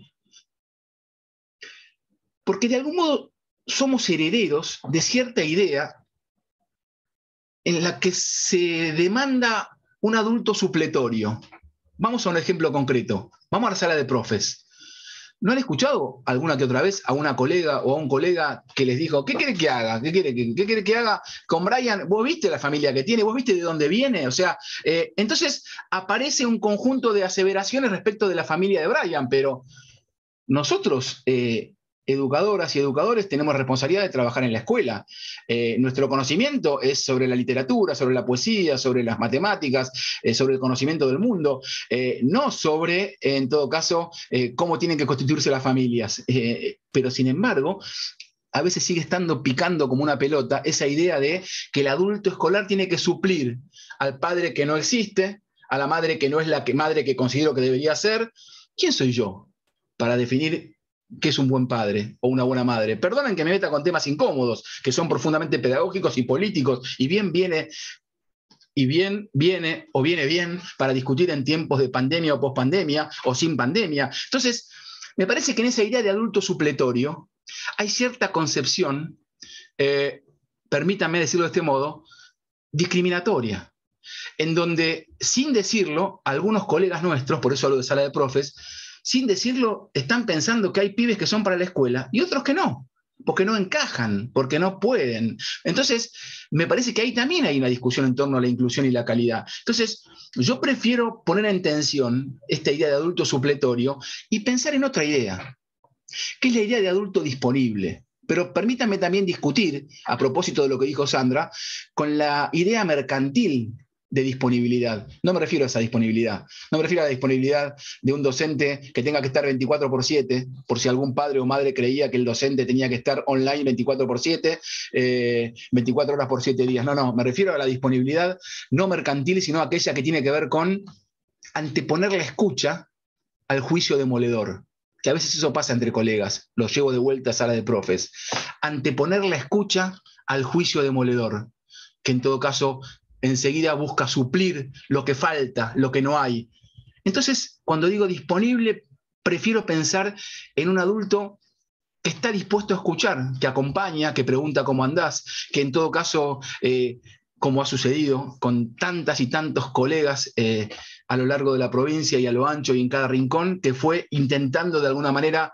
porque de algún modo somos herederos de cierta idea en la que se demanda un adulto supletorio. Vamos a un ejemplo concreto. Vamos a la sala de profes. ¿No han escuchado alguna que otra vez a una colega o a un colega que les dijo, ¿qué quiere que haga? ¿Qué quiere que, qué quiere que haga con Brian? ¿Vos viste la familia que tiene? ¿Vos viste de dónde viene? O sea, eh, entonces aparece un conjunto de aseveraciones respecto de la familia de Brian, pero nosotros, eh, educadoras y educadores, tenemos responsabilidad de trabajar en la escuela. Eh, nuestro conocimiento es sobre la literatura, sobre la poesía, sobre las matemáticas, eh, sobre el conocimiento del mundo, eh, no sobre, en todo caso, eh, cómo tienen que constituirse las familias. Eh, pero, sin embargo, a veces sigue estando picando como una pelota esa idea de que el adulto escolar tiene que suplir al padre que no existe, a la madre que no es la que, madre que considero que debería ser. ¿Quién soy yo para definir qué es un buen padre o una buena madre? Perdonen que me meta con temas incómodos, que son profundamente pedagógicos y políticos, y bien viene, y bien viene o viene bien para discutir en tiempos de pandemia o pospandemia o sin pandemia. Entonces, me parece que en esa idea de adulto supletorio hay cierta concepción, eh, permítanme decirlo de este modo, discriminatoria, en donde, sin decirlo, algunos colegas nuestros, por eso hablo de sala de profes, sin decirlo, están pensando que hay pibes que son para la escuela y otros que no, porque no encajan, porque no pueden. Entonces, me parece que ahí también hay una discusión en torno a la inclusión y la calidad. Entonces, yo prefiero poner en tensión esta idea de adulto supletorio y pensar en otra idea, que es la idea de adulto disponible. Pero permítanme también discutir, a propósito de lo que dijo Sandra, con la idea mercantil de disponibilidad. No me refiero a esa disponibilidad. No me refiero a la disponibilidad de un docente que tenga que estar veinticuatro por siete, por si algún padre o madre creía que el docente tenía que estar online veinticuatro por siete, eh, veinticuatro horas por siete días. No, no, me refiero a la disponibilidad no mercantil, sino aquella que tiene que ver con anteponer la escucha al juicio demoledor. Que a veces eso pasa entre colegas, los llevo de vuelta a sala de profes. Anteponer la escucha al juicio demoledor, que en todo caso enseguida busca suplir lo que falta, lo que no hay. Entonces, cuando digo disponible, prefiero pensar en un adulto que está dispuesto a escuchar, que acompaña, que pregunta cómo andás, que en todo caso, eh, como ha sucedido con tantas y tantos colegas eh, a lo largo de la provincia y a lo ancho y en cada rincón, que fue intentando de alguna manera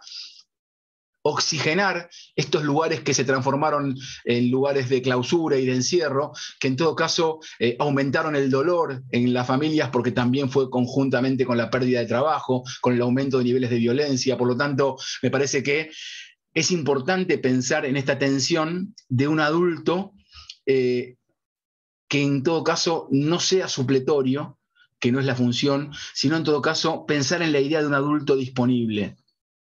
oxigenar estos lugares que se transformaron en lugares de clausura y de encierro, que en todo caso eh, aumentaron el dolor en las familias porque también fue conjuntamente con la pérdida de trabajo, con el aumento de niveles de violencia. Por lo tanto, me parece que es importante pensar en esta tensión de un adulto eh, que en todo caso no sea supletorio, que no es la función, sino en todo caso pensar en la idea de un adulto disponible.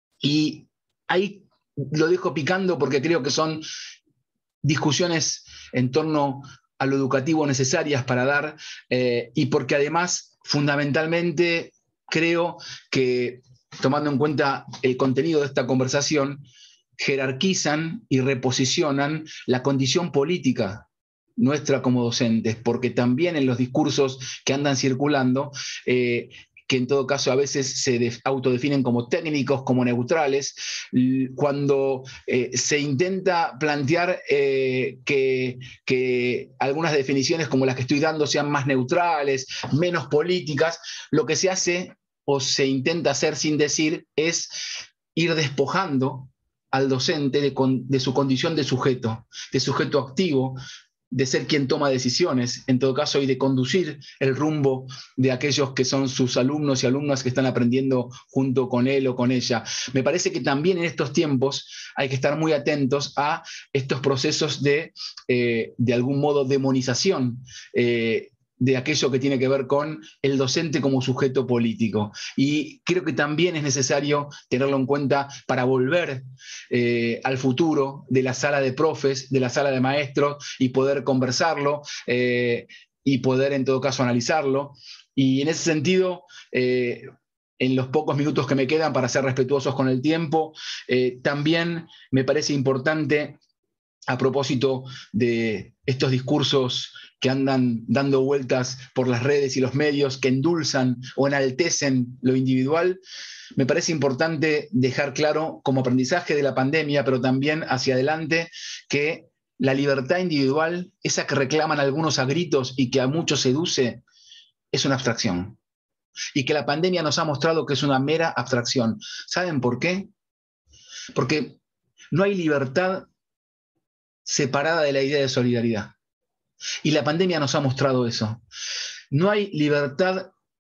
Y ahí lo dejo picando porque creo que son discusiones en torno a lo educativo necesarias para dar eh, y porque además fundamentalmente creo que, tomando en cuenta el contenido de esta conversación, jerarquizan y reposicionan la condición política nuestra como docentes, porque también en los discursos que andan circulando, eh, que en todo caso a veces se de, autodefinen como técnicos, como neutrales, cuando eh, se intenta plantear eh, que, que algunas definiciones como las que estoy dando sean más neutrales, menos políticas, lo que se hace o se intenta hacer sin decir es ir despojando al docente de, con, de su condición de sujeto, de sujeto activo, de ser quien toma decisiones, en todo caso, y de conducir el rumbo de aquellos que son sus alumnos y alumnas que están aprendiendo junto con él o con ella. Me parece que también en estos tiempos hay que estar muy atentos a estos procesos de, eh, de algún modo, demonización eh, de aquello que tiene que ver con el docente como sujeto político. Y creo que también es necesario tenerlo en cuenta para volver eh, al futuro de la sala de profes, de la sala de maestros, y poder conversarlo eh, y poder en todo caso analizarlo. Y en ese sentido, eh, en los pocos minutos que me quedan para ser respetuosos con el tiempo, eh, también me parece importante, a propósito de estos discursos que andan dando vueltas por las redes y los medios que endulzan o enaltecen lo individual, me parece importante dejar claro como aprendizaje de la pandemia, pero también hacia adelante, que la libertad individual, esa que reclaman algunos a gritos y que a muchos seduce, es una abstracción. Y que la pandemia nos ha mostrado que es una mera abstracción. ¿Saben por qué? Porque no hay libertad separada de la idea de solidaridad. Y la pandemia nos ha mostrado eso. No hay libertad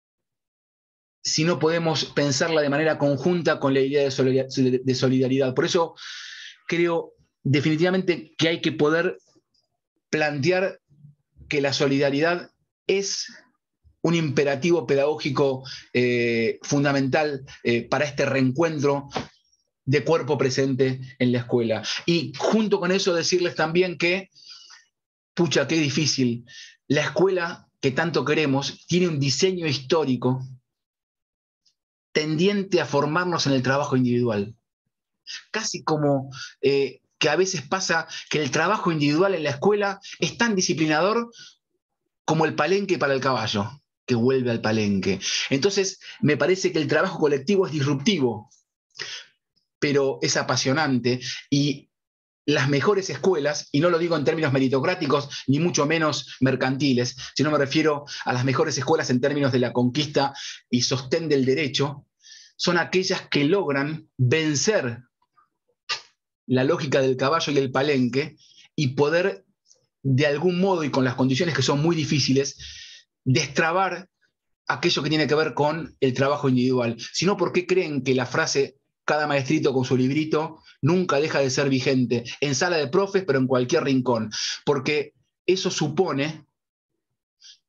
si no podemos pensarla de manera conjunta con la idea de solidaridad. Por eso creo definitivamente que hay que poder plantear que la solidaridad es un imperativo pedagógico eh, fundamental eh, para este reencuentro de cuerpo presente en la escuela. Y junto con eso decirles también que, pucha, qué difícil, la escuela que tanto queremos tiene un diseño histórico tendiente a formarnos en el trabajo individual. Casi como eh, que a veces pasa que el trabajo individual en la escuela es tan disciplinador como el palenque para el caballo, que vuelve al palenque. Entonces, me parece que el trabajo colectivo es disruptivo, pero es apasionante, y las mejores escuelas, y no lo digo en términos meritocráticos ni mucho menos mercantiles, sino me refiero a las mejores escuelas en términos de la conquista y sostén del derecho, son aquellas que logran vencer la lógica del caballo y el palenque y poder, de algún modo y con las condiciones que son muy difíciles, destrabar aquello que tiene que ver con el trabajo individual. Si no, ¿por qué creen que la frase cada maestrito con su librito nunca deja de ser vigente en sala de profes, pero en cualquier rincón? Porque eso supone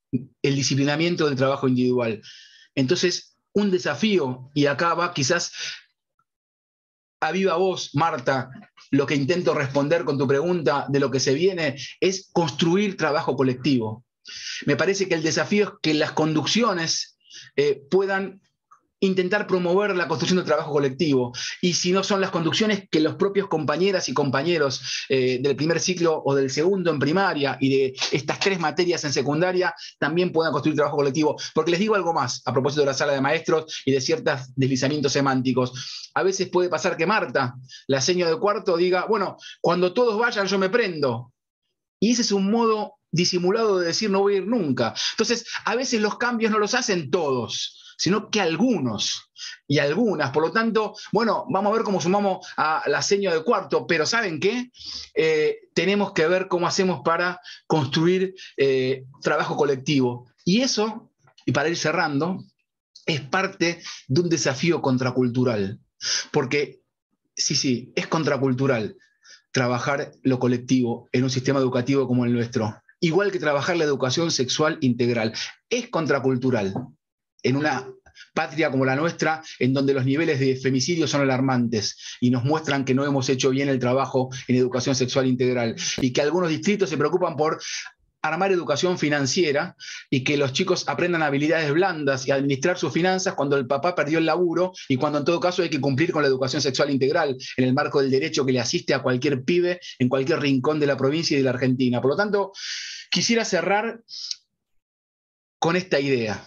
el disciplinamiento del trabajo individual. Entonces, un desafío, y acá va quizás a viva voz, Marta, lo que intento responder con tu pregunta de lo que se viene, es construir trabajo colectivo. Me parece que el desafío es que las conducciones eh, puedan intentar promover la construcción del trabajo colectivo. Y si no son las conducciones, que los propios compañeras y compañeros eh, del primer ciclo o del segundo en primaria y de estas tres materias en secundaria también puedan construir trabajo colectivo. Porque les digo algo más a propósito de la sala de maestros y de ciertos deslizamientos semánticos. A veces puede pasar que Marta, la seño de cuarto, diga, bueno, cuando todos vayan yo me prendo. Y ese es un modo disimulado de decir no voy a ir nunca. Entonces, a veces los cambios no los hacen todos, sino que algunos y algunas. Por lo tanto, bueno, vamos a ver cómo sumamos a la seño de cuarto, pero ¿saben qué? Eh, tenemos que ver cómo hacemos para construir eh, trabajo colectivo. Y eso, y para ir cerrando, es parte de un desafío contracultural. Porque, sí, sí, es contracultural trabajar lo colectivo en un sistema educativo como el nuestro. Igual que trabajar la educación sexual integral. Es contracultural en una patria como la nuestra, en donde los niveles de femicidio son alarmantes y nos muestran que no hemos hecho bien el trabajo en educación sexual integral y que algunos distritos se preocupan por armar educación financiera y que los chicos aprendan habilidades blandas y administrar sus finanzas cuando el papá perdió el laburo y cuando en todo caso hay que cumplir con la educación sexual integral en el marco del derecho que le asiste a cualquier pibe en cualquier rincón de la provincia y de la Argentina. Por lo tanto, quisiera cerrar con esta idea.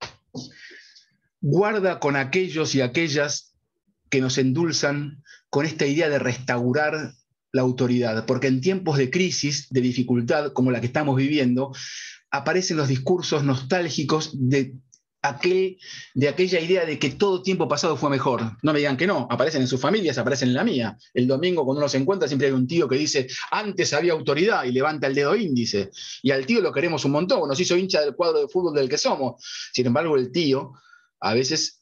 Guarda con aquellos y aquellas que nos endulzan con esta idea de restaurar la autoridad, porque en tiempos de crisis, de dificultad como la que estamos viviendo, aparecen los discursos nostálgicos de, aquel, de aquella idea de que todo tiempo pasado fue mejor. No me digan que no, aparecen en sus familias, aparecen en la mía. El domingo cuando uno se encuentra siempre hay un tío que dice, antes había autoridad y levanta el dedo índice. Y al tío lo queremos un montón, nos hizo hincha del cuadro de fútbol del que somos. Sin embargo, el tío a veces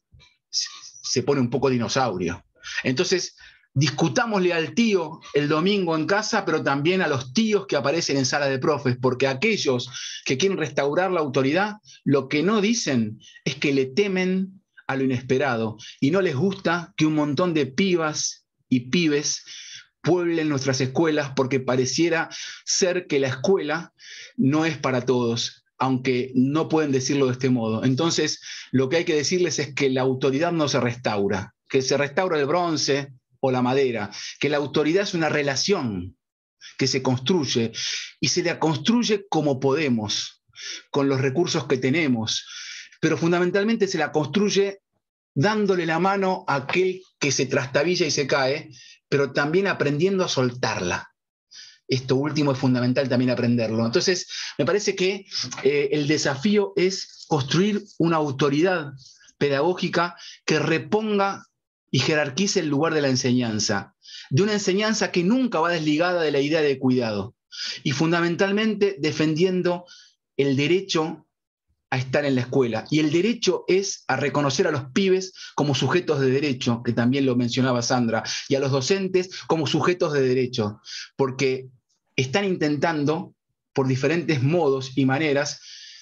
se pone un poco dinosaurio. Entonces, discutámosle al tío el domingo en casa, pero también a los tíos que aparecen en sala de profes, porque aquellos que quieren restaurar la autoridad, lo que no dicen es que le temen a lo inesperado y no les gusta que un montón de pibas y pibes pueblen nuestras escuelas porque pareciera ser que la escuela no es para todos, aunque no pueden decirlo de este modo. Entonces, lo que hay que decirles es que la autoridad no se restaura, que se restaura el bronce o la madera, que la autoridad es una relación que se construye y se la construye como podemos, con los recursos que tenemos, pero fundamentalmente se la construye dándole la mano a aquel que se trastabilla y se cae, pero también aprendiendo a soltarla. Esto último es fundamental también aprenderlo. Entonces, me parece que eh, el desafío es construir una autoridad pedagógica que reponga y jerarquice el lugar de la enseñanza, de una enseñanza que nunca va desligada de la idea de cuidado, y fundamentalmente defendiendo el derecho a estar en la escuela. Y el derecho es a reconocer a los pibes como sujetos de derecho, que también lo mencionaba Sandra, y a los docentes como sujetos de derecho, porque están intentando, por diferentes modos y maneras,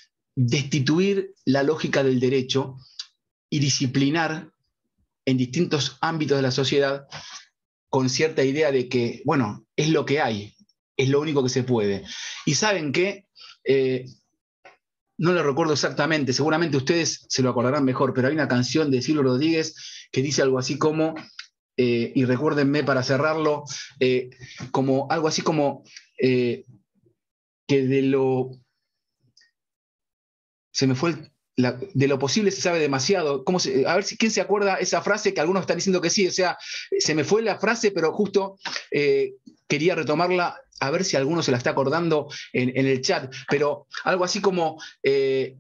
destituir la lógica del derecho y disciplinar en distintos ámbitos de la sociedad con cierta idea de que, bueno, es lo que hay, es lo único que se puede. Y ¿saben qué? Eh, no lo recuerdo exactamente, seguramente ustedes se lo acordarán mejor, pero hay una canción de Silvio Rodríguez que dice algo así como, eh, y recuérdenme para cerrarlo, eh, como algo así como eh, que de lo... Se me fue el... La, de lo posible se sabe demasiado. ¿Cómo se, a ver si quién se acuerda esa frase que algunos están diciendo que sí. O sea, se me fue la frase, pero justo eh, quería retomarla, a ver si alguno se la está acordando en, en el chat. Pero algo así como, eh,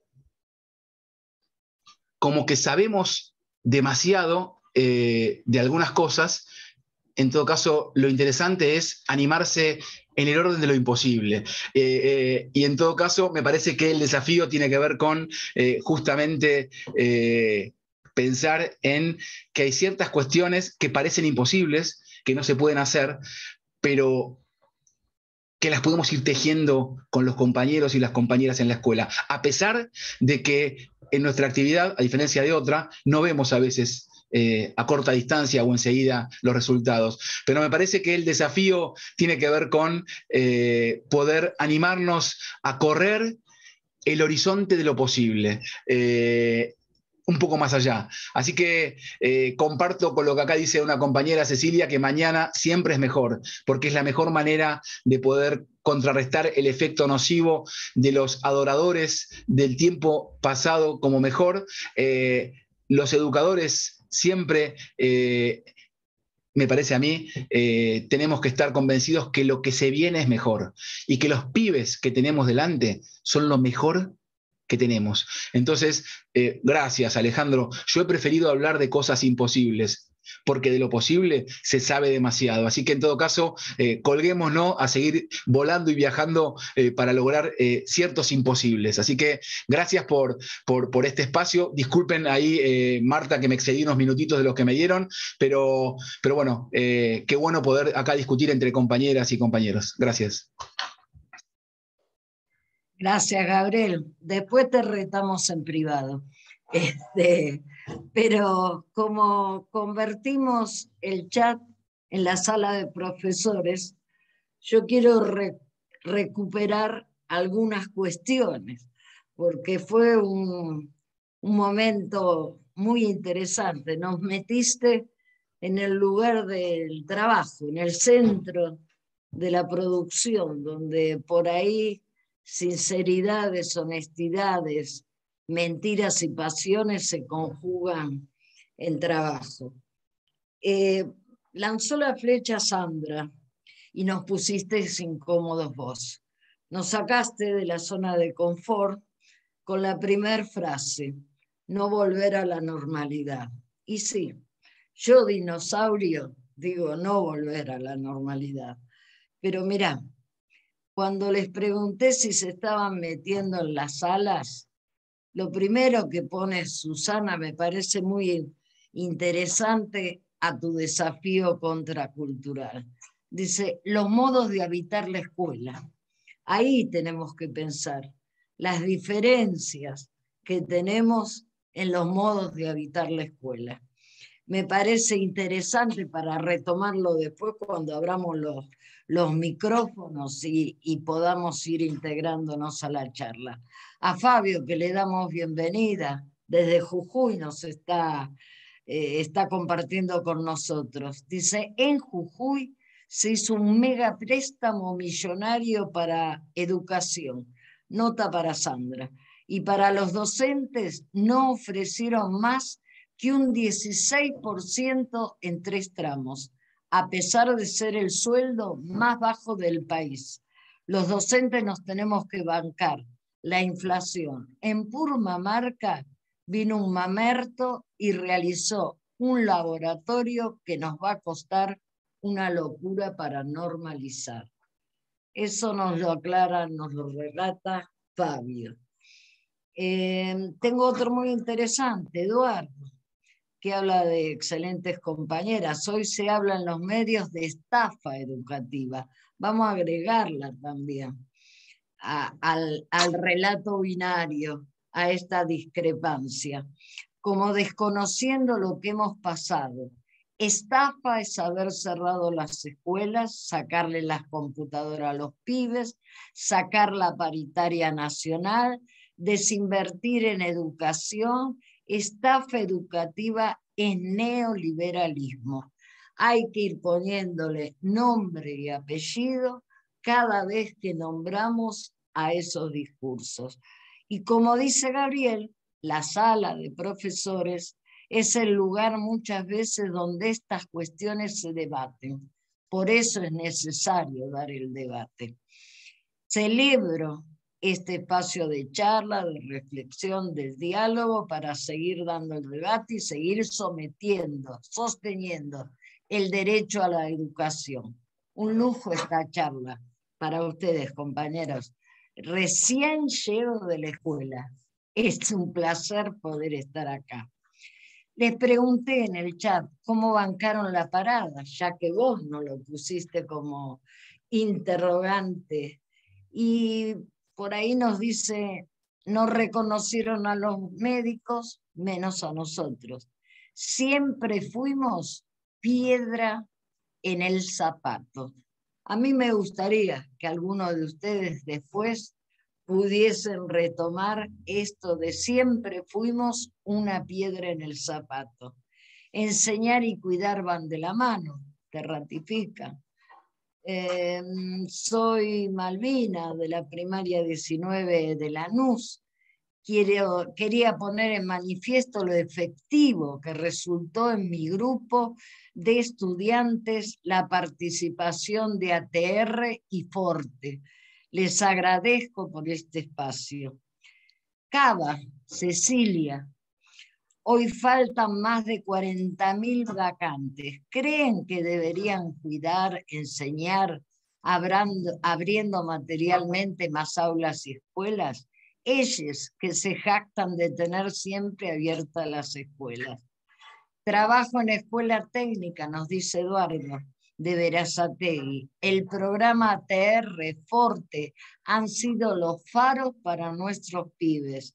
como que sabemos demasiado eh, de algunas cosas. En todo caso, lo interesante es animarse en el orden de lo imposible. Eh, eh, y en todo caso, me parece que el desafío tiene que ver con eh, justamente eh, pensar en que hay ciertas cuestiones que parecen imposibles, que no se pueden hacer, pero que las podemos ir tejiendo con los compañeros y las compañeras en la escuela, a pesar de que en nuestra actividad, a diferencia de otra, no vemos a veces eh, a corta distancia o enseguida los resultados. Pero me parece que el desafío tiene que ver con eh, poder animarnos a correr el horizonte de lo posible. Eh, un poco más allá. Así que eh, comparto con lo que acá dice una compañera, Cecilia, que mañana siempre es mejor, porque es la mejor manera de poder contrarrestar el efecto nocivo de los adoradores del tiempo pasado como mejor. Eh, los educadores siempre... Eh, me parece a mí, eh, tenemos que estar convencidos que lo que se viene es mejor y que los pibes que tenemos delante son lo mejor que tenemos. Entonces, eh, gracias Alejandro. Yo he preferido hablar de cosas imposibles, porque de lo posible se sabe demasiado. Así que en todo caso, eh, colguémonos a seguir volando y viajando eh, para lograr eh, ciertos imposibles. Así que gracias por, por, por este espacio. Disculpen ahí, eh, Marta, que me excedí unos minutitos de los que me dieron, pero, pero bueno, eh, qué bueno poder acá discutir entre compañeras y compañeros. Gracias. Gracias, Gabriel. Después te retamos en privado. Este, pero como convertimos el chat en la sala de profesores, yo quiero re recuperar algunas cuestiones, porque fue un, un momento muy interesante. Nos metiste en el lugar del trabajo, en el centro de la producción, donde por ahí sinceridades, honestidades, mentiras y pasiones se conjugan en trabajo. Eh, lanzó la flecha Sandra y nos pusiste incómodos vos. Nos sacaste de la zona de confort con la primer frase, no volver a la normalidad. Y sí, yo dinosaurio digo no volver a la normalidad. Pero mirá, cuando les pregunté si se estaban metiendo en las salas, lo primero que pone Susana me parece muy interesante a tu desafío contracultural. Dice, los modos de habitar la escuela. Ahí tenemos que pensar las diferencias que tenemos en los modos de habitar la escuela. Me parece interesante para retomarlo después cuando abramos los, los micrófonos y, y podamos ir integrándonos a la charla. A Fabio, que le damos bienvenida, desde Jujuy nos está, eh, está compartiendo con nosotros. Dice, en Jujuy se hizo un mega préstamo millonario para educación. Nota para Sandra. Y para los docentes no ofrecieron más que un dieciséis por ciento en tres tramos, a pesar de ser el sueldo más bajo del país. Los docentes nos tenemos que bancar la inflación. En Purmamarca vino un mamerto y realizó un laboratorio que nos va a costar una locura para normalizar. Eso nos lo aclara, nos lo relata Fabio. Eh, tengo otro muy interesante, Eduardo, que habla de excelentes compañeras. Hoy se habla en los medios de estafa educativa. Vamos a agregarla también a, al, al relato binario, a esta discrepancia, como desconociendo lo que hemos pasado. Estafa es haber cerrado las escuelas, sacarle las computadoras a los pibes, sacar la paritaria nacional, desinvertir en educación. Estafa educativa es neoliberalismo. Hay que ir poniéndole nombre y apellido cada vez que nombramos a esos discursos. Y como dice Gabriel, la sala de profesores es el lugar muchas veces donde estas cuestiones se debaten. Por eso es necesario dar el debate. Celebro este espacio de charla, de reflexión, de diálogo para seguir dando el debate y seguir sometiendo, sosteniendo el derecho a la educación. Un lujo esta charla para ustedes, compañeros. Recién llego de la escuela. Es un placer poder estar acá. Les pregunté en el chat cómo bancaron la parada, ya que vos no lo pusiste como interrogante. Y por ahí nos dice, no reconocieron a los médicos, menos a nosotros. Siempre fuimos piedra en el zapato. A mí me gustaría que algunos de ustedes después pudiesen retomar esto de siempre fuimos una piedra en el zapato. Enseñar y cuidar van de la mano, te ratifican. Eh, soy Malvina, de la primaria diecinueve de Lanús. Quiero, quería poner en manifiesto lo efectivo que resultó en mi grupo de estudiantes la participación de A T R y Forte. Les agradezco por este espacio. Cava, Cecilia. Hoy faltan más de cuarenta mil vacantes. ¿Creen que deberían cuidar, enseñar, abriendo, abriendo materialmente más aulas y escuelas? Ellos que se jactan de tener siempre abiertas las escuelas. Trabajo en escuela técnica, nos dice Eduardo, de Berazategui. El programa A T R, Forte, han sido los faros para nuestros pibes.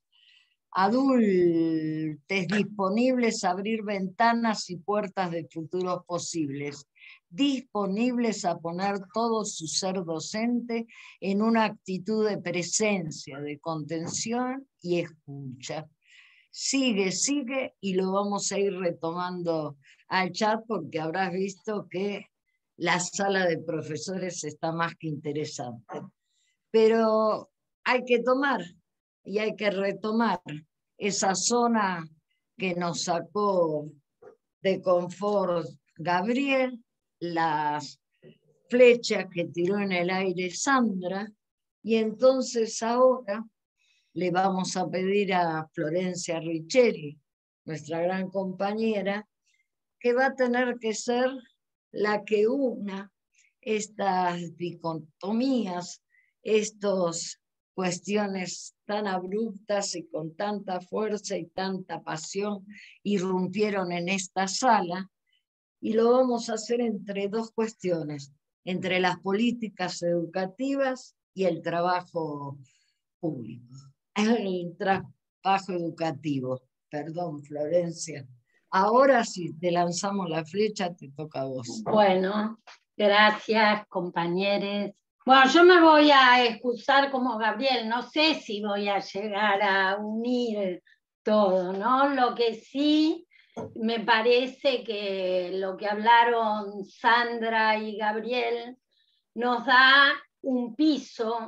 Adultos disponibles a abrir ventanas y puertas de futuros posibles, disponibles a poner todo su ser docente en una actitud de presencia, de contención y escucha. Sigue, sigue y lo vamos a ir retomando al chat porque habrás visto que la sala de profesores está más que interesante. Pero hay que tomar y hay que retomar esa zona que nos sacó de confort Gabriel, las flechas que tiró en el aire Sandra, y entonces ahora le vamos a pedir a Florencia Richeri, nuestra gran compañera, que va a tener que ser la que una estas dicotomías, estas cuestiones tan abruptas y con tanta fuerza y tanta pasión irrumpieron en esta sala, y lo vamos a hacer entre dos cuestiones, entre las políticas educativas y el trabajo público, el trabajo educativo. Perdón, Florencia. Ahora si te lanzamos la flecha, te toca a vos. Bueno, gracias, compañeros. Bueno, yo me voy a excusar como Gabriel, no sé si voy a llegar a unir todo, ¿no? Lo que sí me parece que lo que hablaron Sandra y Gabriel nos da un piso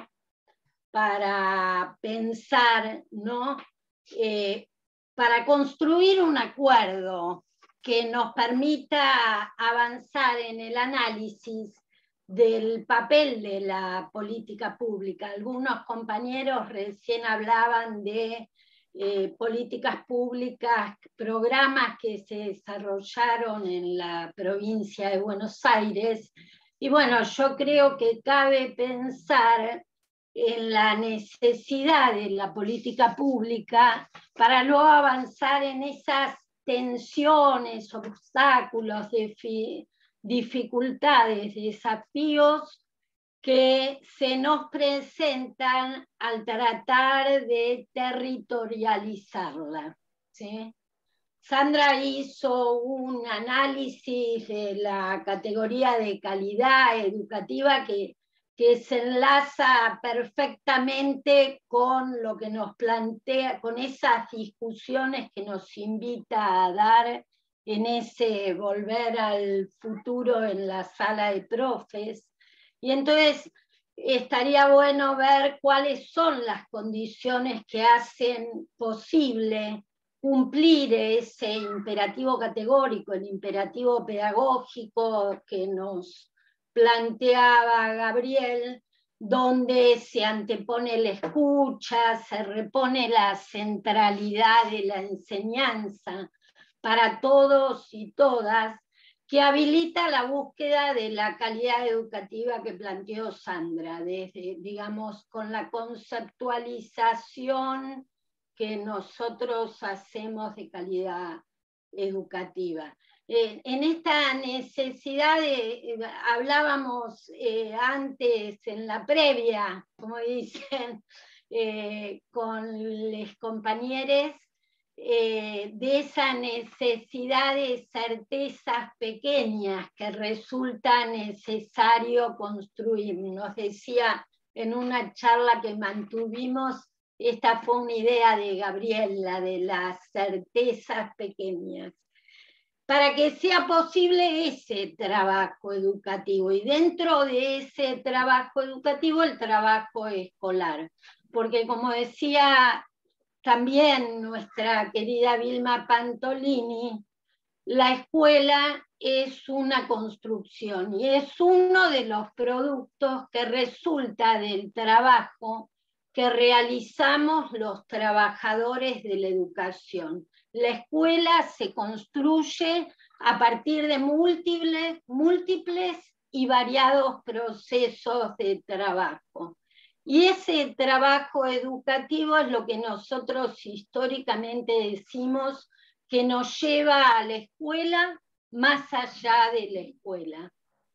para pensar, ¿no? Eh, para construir un acuerdo que nos permita avanzar en el análisis del papel de la política pública. Algunos compañeros recién hablaban de eh, políticas públicas, programas que se desarrollaron en la provincia de Buenos Aires. Y bueno, yo creo que cabe pensar en la necesidad de la política pública para luego avanzar en esas tensiones, obstáculos, dificultades, desafíos que se nos presentan al tratar de territorializarla, ¿sí? Sandra hizo un análisis de la categoría de calidad educativa que, que se enlaza perfectamente con lo que nos plantea, con esas discusiones que nos invita a dar en ese volver al futuro en la sala de profes. Y entonces estaría bueno ver cuáles son las condiciones que hacen posible cumplir ese imperativo categórico, el imperativo pedagógico que nos planteaba Gabriel, donde se antepone la escucha, se repone la centralidad de la enseñanza para todos y todas, que habilita la búsqueda de la calidad educativa que planteó Sandra, desde, digamos, con la conceptualización que nosotros hacemos de calidad educativa. eh, en esta necesidad de, eh, hablábamos eh, antes en la previa, como dicen, eh, con los compañeros, eh, de esa necesidad de certezas pequeñas que resulta necesario construir. Nos decía en una charla que mantuvimos, esta fue una idea de Gabriel, la de las certezas pequeñas, para que sea posible ese trabajo educativo, y dentro de ese trabajo educativo el trabajo escolar, porque como decía también nuestra querida Vilma Pantolini, la escuela es una construcción y es uno de los productos que resulta del trabajo que realizamos los trabajadores de la educación. La escuela se construye a partir de múltiples, múltiples y variados procesos de trabajo. Y ese trabajo educativo es lo que nosotros históricamente decimos que nos lleva a la escuela más allá de la escuela.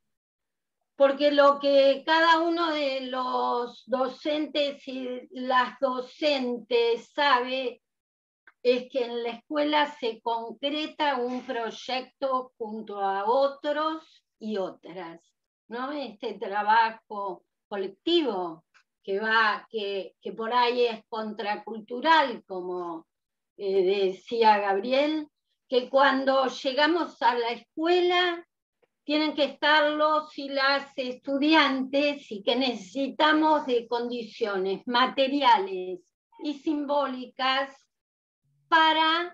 Porque lo que cada uno de los docentes y las docentes sabe es que en la escuela se concreta un proyecto junto a otros y otras, ¿no? Este trabajo colectivo que, va, que, que por ahí es contracultural, como eh, decía Gabriel, que cuando llegamos a la escuela tienen que estar los y las estudiantes y que necesitamos de condiciones materiales y simbólicas para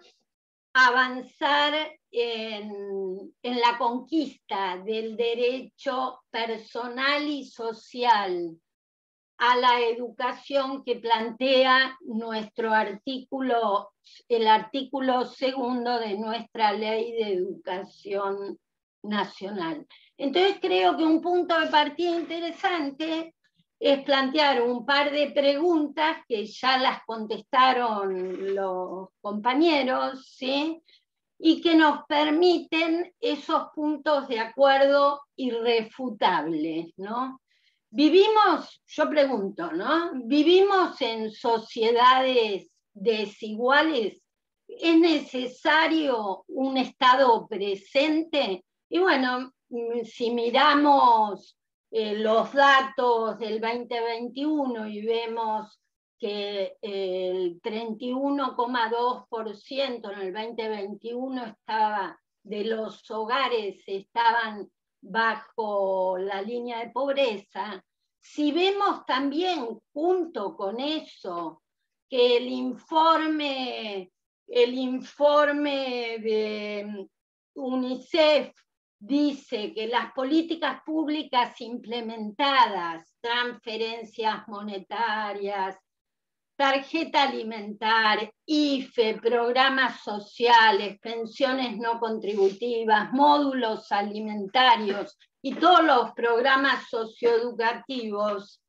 avanzar en, en la conquista del derecho personal y social a la educación que plantea nuestro artículo, el artículo segundo de nuestra Ley de Educación Nacional. Entonces creo que un punto de partida interesante es plantear un par de preguntas que ya las contestaron los compañeros, ¿sí? Y que nos permiten esos puntos de acuerdo irrefutables, ¿no? Vivimos, yo pregunto, ¿no? ¿Vivimos en sociedades desiguales? ¿Es necesario un Estado presente? Y bueno, si miramos eh, los datos del veinte veintiuno y vemos que el treinta y uno coma dos por ciento en el veinte veintiuno estaba, de los hogares estaban bajo la línea de pobreza, si vemos también junto con eso que el informe, el informe de UNICEF dice que las políticas públicas implementadas, transferencias monetarias, tarjeta alimentaria, I F E, programas sociales, pensiones no contributivas, módulos alimentarios y todos los programas socioeducativos,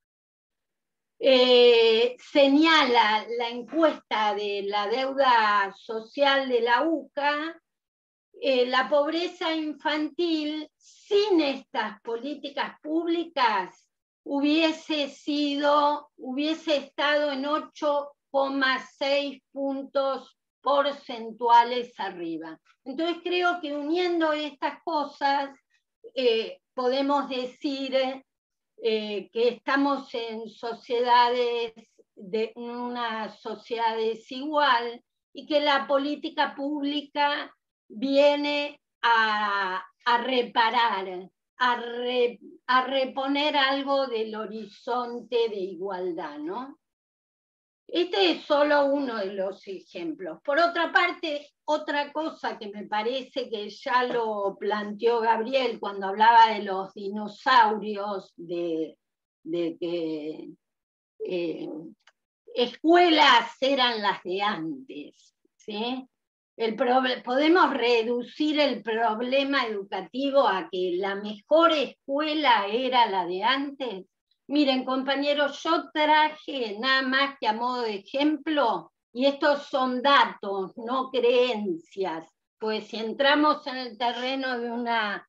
eh, señala la encuesta de la deuda social de la U C A, eh, la pobreza infantil sin estas políticas públicas hubiese sido, hubiese estado en ocho coma seis puntos porcentuales arriba. Entonces creo que uniendo estas cosas eh, podemos decir eh, que estamos en sociedades, de una sociedad desigual y que la política pública viene a, a reparar, A, re, a reponer algo del horizonte de igualdad, ¿no? Este es solo uno de los ejemplos. Por otra parte, otra cosa que me parece que ya lo planteó Gabriel cuando hablaba de los dinosaurios, de, de que eh, escuelas eran las de antes, ¿sí? El podemos reducir el problema educativo a que la mejor escuela era la de antes. Miren, compañeros, yo traje nada más que a modo de ejemplo, y estos son datos, no creencias, pues si entramos en el terreno de una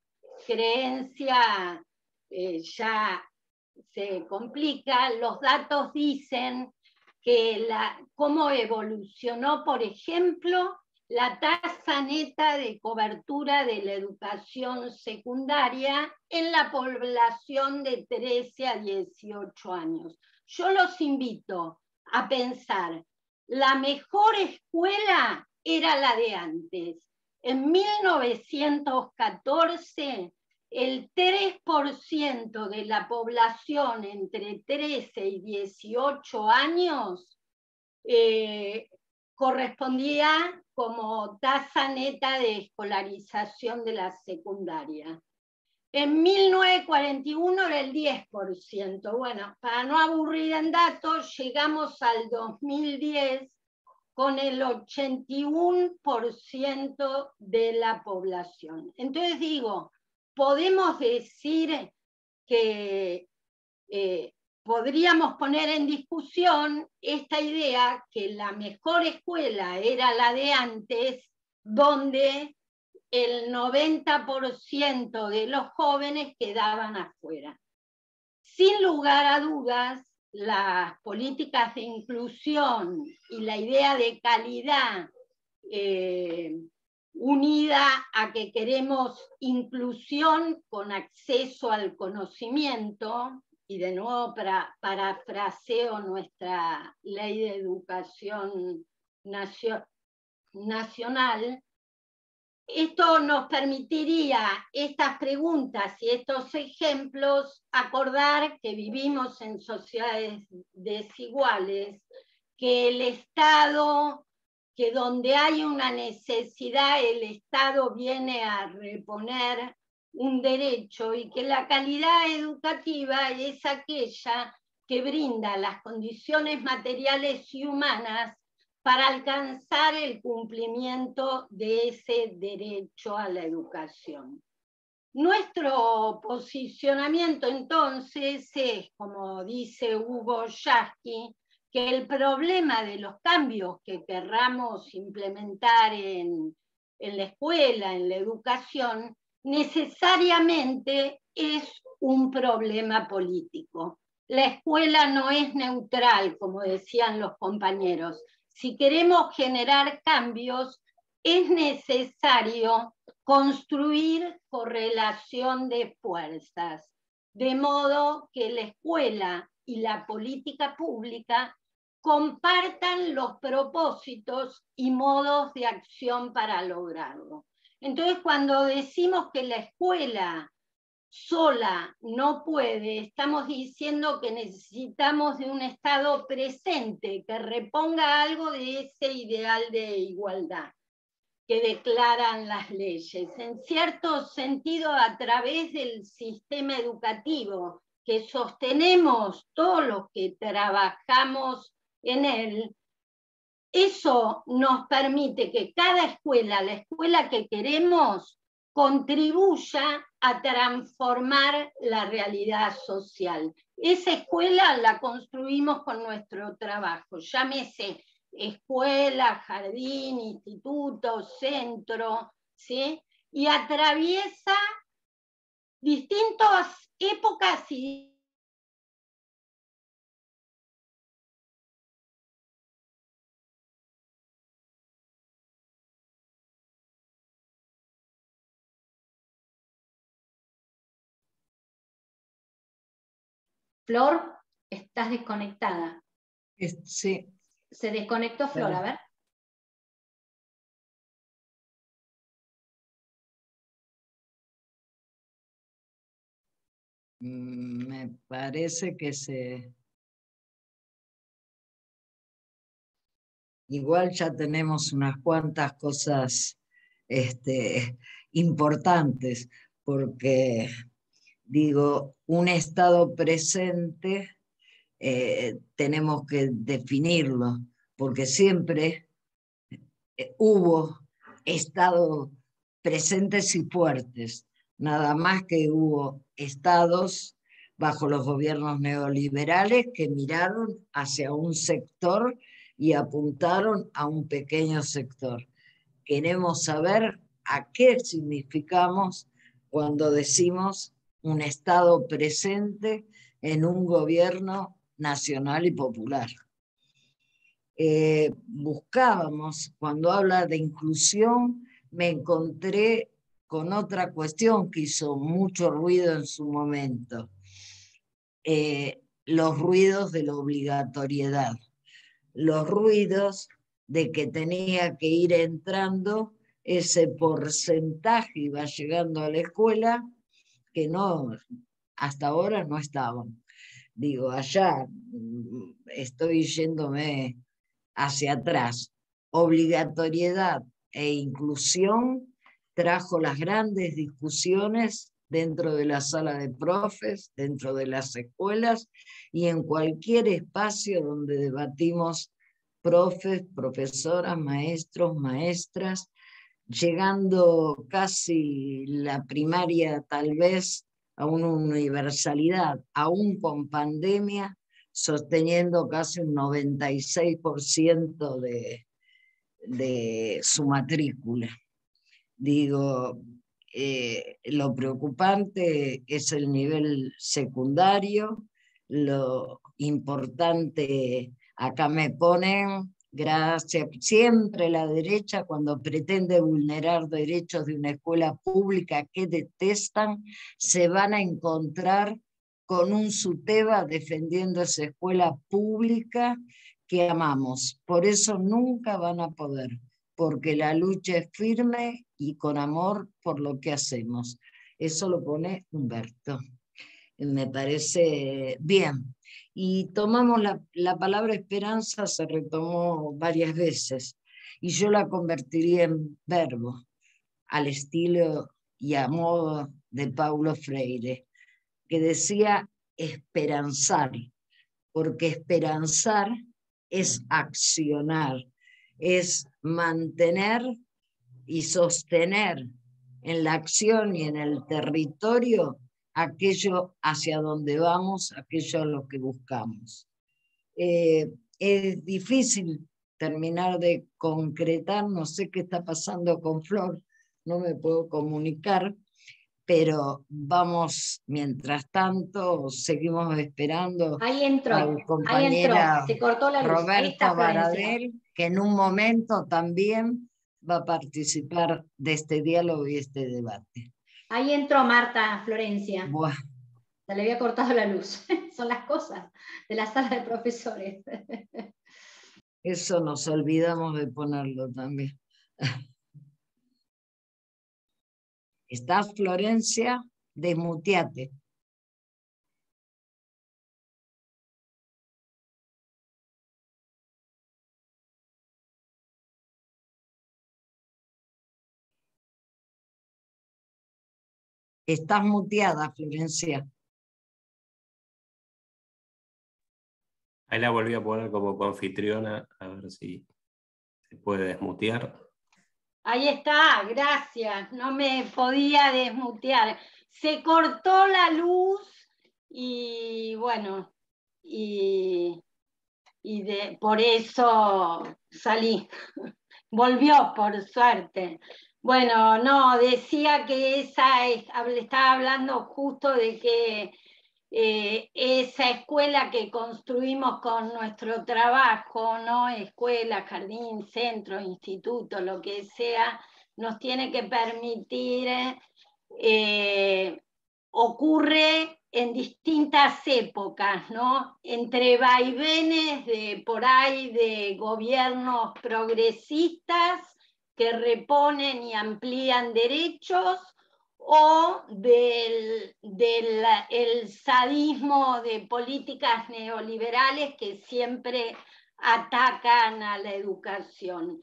creencia, eh, ya se complica. Los datos dicen que la, cómo evolucionó, por ejemplo, la tasa neta de cobertura de la educación secundaria en la población de trece a dieciocho años. Yo los invito a pensar, la mejor escuela era la de antes. En mil novecientos catorce, el tres por ciento de la población entre trece y dieciocho años eh, correspondía como tasa neta de escolarización de la secundaria. En mil novecientos cuarenta y uno era el diez por ciento. Bueno, para no aburrir en datos, llegamos al dos mil diez con el ochenta y uno por ciento de la población. Entonces digo, podemos decir que eh, podríamos poner en discusión esta idea que la mejor escuela era la de antes, donde el noventa por ciento de los jóvenes quedaban afuera. Sin lugar a dudas, las políticas de inclusión y la idea de calidad eh, unida a que queremos inclusión con acceso al conocimiento, y de nuevo para, parafraseo nuestra ley de educación nacio, nacional, esto nos permitiría estas preguntas y estos ejemplos acordar que vivimos en sociedades desiguales, que el Estado, que donde hay una necesidad, el Estado viene a reponer un derecho y que la calidad educativa es aquella que brinda las condiciones materiales y humanas para alcanzar el cumplimiento de ese derecho a la educación. Nuestro posicionamiento entonces es, como dice Hugo Yasky, que el problema de los cambios que querramos implementar en, en la escuela, en la educación, necesariamente es un problema político. La escuela no es neutral, como decían los compañeros. Si queremos generar cambios, es necesario construir correlación de fuerzas, de modo que la escuela y la política pública compartan los propósitos y modos de acción para lograrlo. Entonces, cuando decimos que la escuela sola no puede, estamos diciendo que necesitamos de un Estado presente que reponga algo de ese ideal de igualdad que declaran las leyes. En cierto sentido, a través del sistema educativo que sostenemos todos los que trabajamos en él, eso nos permite que cada escuela, la escuela que queremos, contribuya a transformar la realidad social. Esa escuela la construimos con nuestro trabajo, llámese escuela, jardín, instituto, centro, ¿sí? Y atraviesa distintas épocas y Flor, estás desconectada. Sí. Se desconectó Flor, a ver. Me parece que se... Igual ya tenemos unas cuantas cosas este, importantes, porque, digo, un Estado presente eh, tenemos que definirlo, porque siempre eh, hubo Estados presentes y fuertes, nada más que hubo estados bajo los gobiernos neoliberales que miraron hacia un sector y apuntaron a un pequeño sector. queremos saber a qué significamos cuando decimos un Estado presente en un gobierno nacional y popular. Eh, buscábamos, cuando habla de inclusión, me encontré con otra cuestión que hizo mucho ruido en su momento, eh, los ruidos de la obligatoriedad, los ruidos de que tenía que ir entrando ese porcentaje, iba llegando a la escuela, que no, hasta ahora no estaban. Digo, allá estoy yéndome hacia atrás. Obligatoriedad e inclusión trajo las grandes discusiones dentro de la sala de profes, dentro de las escuelas y en cualquier espacio donde debatimos profes, profesoras, maestros, maestras, llegando casi la primaria tal vez a una universalidad, aún con pandemia, sosteniendo casi un noventa y seis por ciento de, de su matrícula. Digo, eh, lo preocupante es el nivel secundario, lo importante, acá me ponen, gracias, siempre la derecha cuando pretende vulnerar derechos de una escuela pública que detestan, se van a encontrar con un SUTEBA defendiendo esa escuela pública que amamos. Por eso nunca van a poder, porque la lucha es firme y con amor por lo que hacemos. Eso lo pone Humberto. Me parece bien. Y tomamos la, la palabra esperanza, se retomó varias veces, y yo la convertiría en verbo, al estilo y a modo de Paulo Freire, que decía esperanzar, porque esperanzar es accionar, es mantener y sostener en la acción y en el territorio aquello hacia donde vamos, aquello a lo que buscamos. Eh, es difícil terminar de concretar, no sé qué está pasando con Flor, no me puedo comunicar, pero vamos, mientras tanto, seguimos esperando. Ahí entró, al ahí entró, compañera se cortó la luz. Roberto Ahí está Florencia. Baradel, que en un momento también va a participar de este diálogo y este debate. Ahí entró Marta Florencia. Buah. Se le había cortado la luz. Son las cosas de la sala de profesores. Eso nos olvidamos de ponerlo también. ¿Estás, Florencia? Desmuteate. Estás muteada, Florencia. Ahí la volví a poner como coanfitriona, a ver si se puede desmutear. Ahí está, gracias. No me podía desmutear. Se cortó la luz y bueno, y, y de, por eso salí. Volvió, por suerte. Bueno, no, decía que esa, estaba hablando justo de que eh, esa escuela que construimos con nuestro trabajo, ¿no? Escuela, jardín, centro, instituto, lo que sea, nos tiene que permitir, eh, ocurre en distintas épocas, ¿no? Entre vaivenes de por ahí de gobiernos progresistas que reponen y amplían derechos, o del, del el sadismo de políticas neoliberales que siempre atacan a la educación.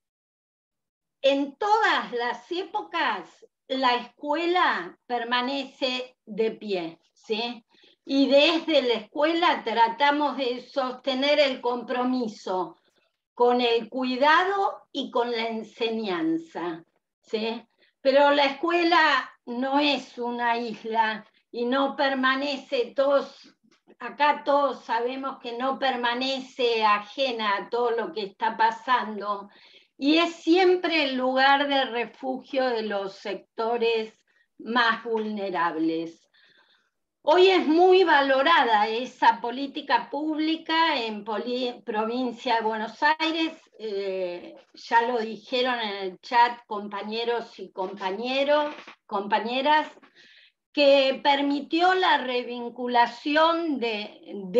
En todas las épocas, la escuela permanece de pie, ¿sí? Y desde la escuela tratamos de sostener el compromiso con el cuidado y con la enseñanza, ¿sí? Pero la escuela no es una isla y no permanece, todos, acá todos sabemos que no permanece ajena a todo lo que está pasando. y es siempre el lugar de refugio de los sectores más vulnerables. Hoy es muy valorada esa política pública en provincia de Buenos Aires, eh, ya lo dijeron en el chat compañeros y compañeros, compañeras, que permitió la revinculación de,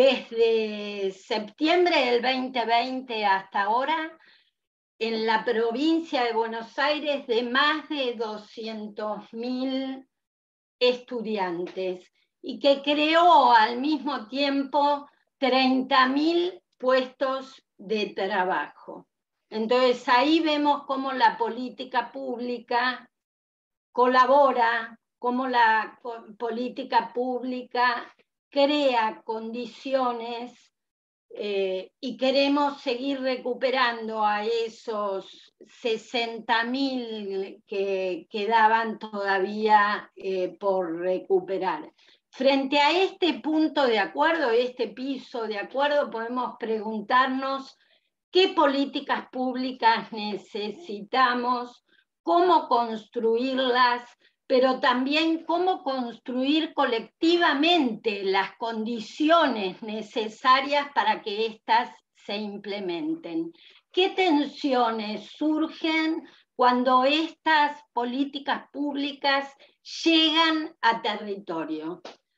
desde septiembre del veinte veinte hasta ahora en la provincia de Buenos Aires de más de doscientos mil estudiantes y que creó al mismo tiempo treinta mil puestos de trabajo. Entonces ahí vemos cómo la política pública colabora, cómo la política pública crea condiciones eh, y queremos seguir recuperando a esos sesenta mil que quedaban todavía eh, por recuperar. Frente a este punto de acuerdo, este piso de acuerdo, podemos preguntarnos qué políticas públicas necesitamos, cómo construirlas, pero también cómo construir colectivamente las condiciones necesarias para que éstas se implementen. ¿Qué tensiones surgen cuando estas políticas públicas llegan a territorio?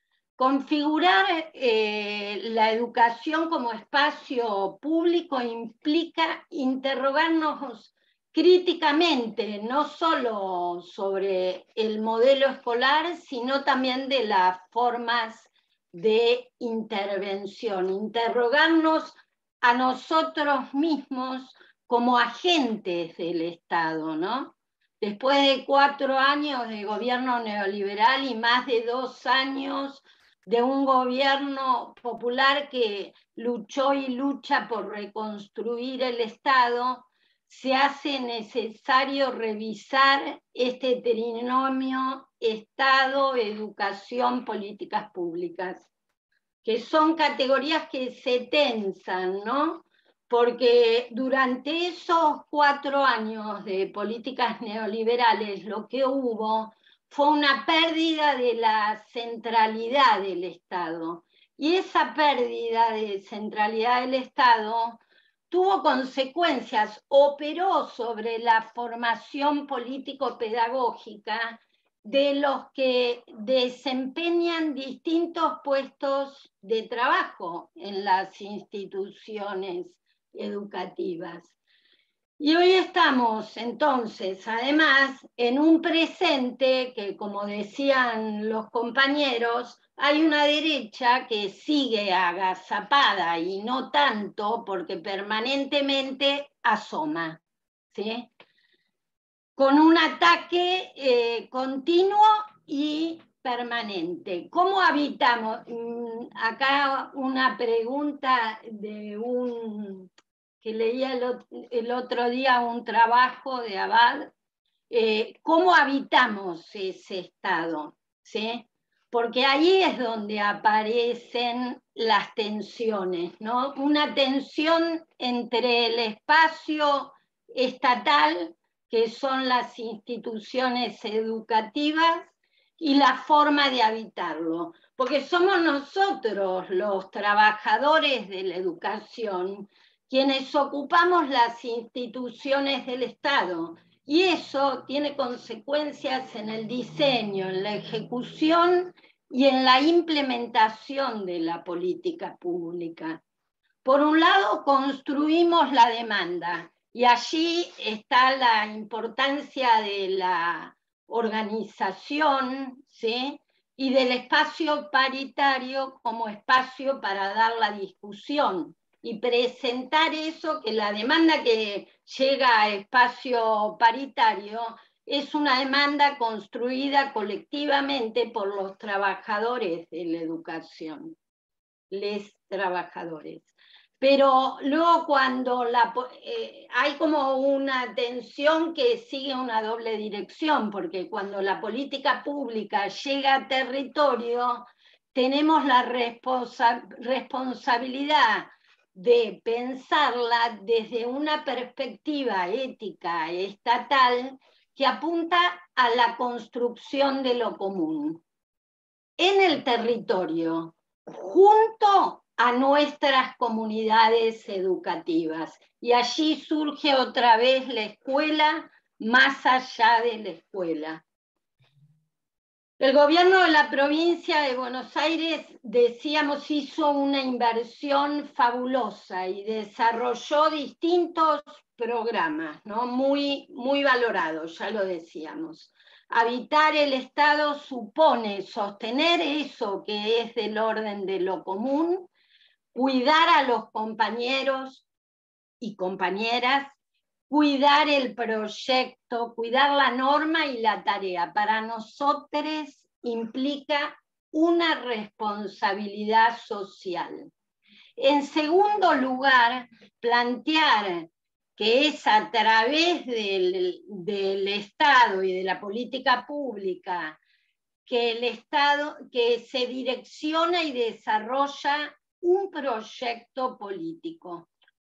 Configurar eh, la educación como espacio público implica interrogarnos críticamente, no solo sobre el modelo escolar, sino también de las formas de intervención, interrogarnos a nosotros mismos como agentes del Estado, ¿no? Después de cuatro años de gobierno neoliberal y más de dos años de un gobierno popular que luchó y lucha por reconstruir el Estado, se hace necesario revisar este trinomio Estado, educación, políticas públicas, que son categorías que se tensan, ¿no? Porque durante esos cuatro años de políticas neoliberales lo que hubo fue una pérdida de la centralidad del Estado. Y esa pérdida de centralidad del Estado tuvo consecuencias, operó sobre la formación político-pedagógica de los que desempeñan distintos puestos de trabajo en las instituciones educativas. Y hoy estamos entonces, además, en un presente que, como decían los compañeros, hay una derecha que sigue agazapada y no tanto porque permanentemente asoma, ¿sí? Con un ataque eh, continuo y permanente. ¿Cómo habitamos? Acá una pregunta de un que leía el, el otro día un trabajo de Abad. Eh, ¿Cómo habitamos ese estado? ¿Sí? Porque ahí es donde aparecen las tensiones, ¿no? Una tensión entre el espacio estatal, que son las instituciones educativas, y la forma de habitarlo. Porque somos nosotros, los trabajadores de la educación, quienes ocupamos las instituciones del Estado. Y eso tiene consecuencias en el diseño, en la ejecución y en la implementación de la política pública. Por un lado, construimos la demanda, y allí está la importancia de la organización, ¿sí? Y del espacio paritario como espacio para dar la discusión y presentar eso, que la demanda que llega a espacio paritario es una demanda construida colectivamente por los trabajadores de la educación, les trabajadores. Pero luego cuando la, eh, hay como una tensión que sigue una doble dirección, porque cuando la política pública llega a territorio, tenemos la responsa- responsabilidad de pensarla desde una perspectiva ética estatal que apunta a la construcción de lo común en el territorio, junto a nuestras comunidades educativas. Y allí surge otra vez la escuela, más allá de la escuela. El gobierno de la provincia de Buenos Aires, decíamos, hizo una inversión fabulosa y desarrolló distintos programas, ¿no? muy, muy valorados, ya lo decíamos. Habitar el Estado supone sostener eso que es del orden de lo común, cuidar a los compañeros y compañeras, cuidar el proyecto, cuidar la norma y la tarea. Para nosotros implica una responsabilidad social. En segundo lugar, plantear que es a través del, del Estado y de la política pública que el Estado, que se direcciona y desarrolla un proyecto político.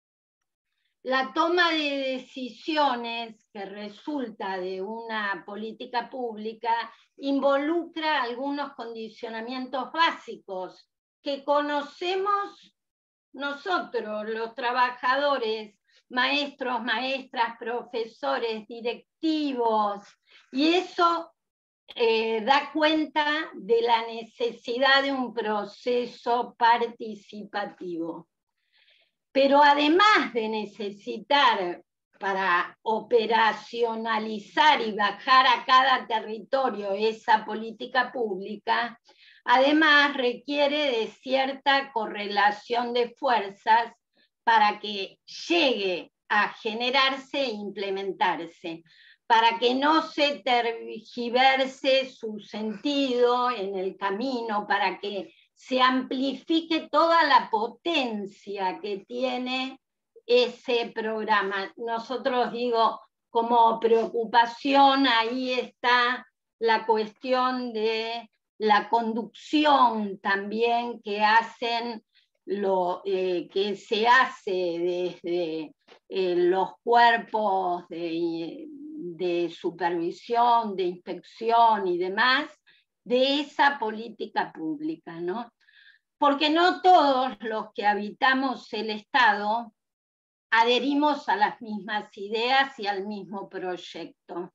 La toma de decisiones que resulta de una política pública involucra algunos condicionamientos básicos que conocemos nosotros, los trabajadores, maestros, maestras, profesores, directivos, y eso eh, da cuenta de la necesidad de un proceso participativo. Pero además de necesitar para operacionalizar y bajar a cada territorio esa política pública, además requiere de cierta correlación de fuerzas para que llegue a generarse e implementarse, para que no se tergiverse su sentido en el camino, para que se amplifique toda la potencia que tiene ese programa. Nosotros digo, como preocupación, ahí está la cuestión de la conducción también que hacen, lo, eh, que se hace desde eh, los cuerpos de, de supervisión, de inspección y demás, de esa política pública, ¿no? Porque no todos los que habitamos el Estado adherimos a las mismas ideas y al mismo proyecto.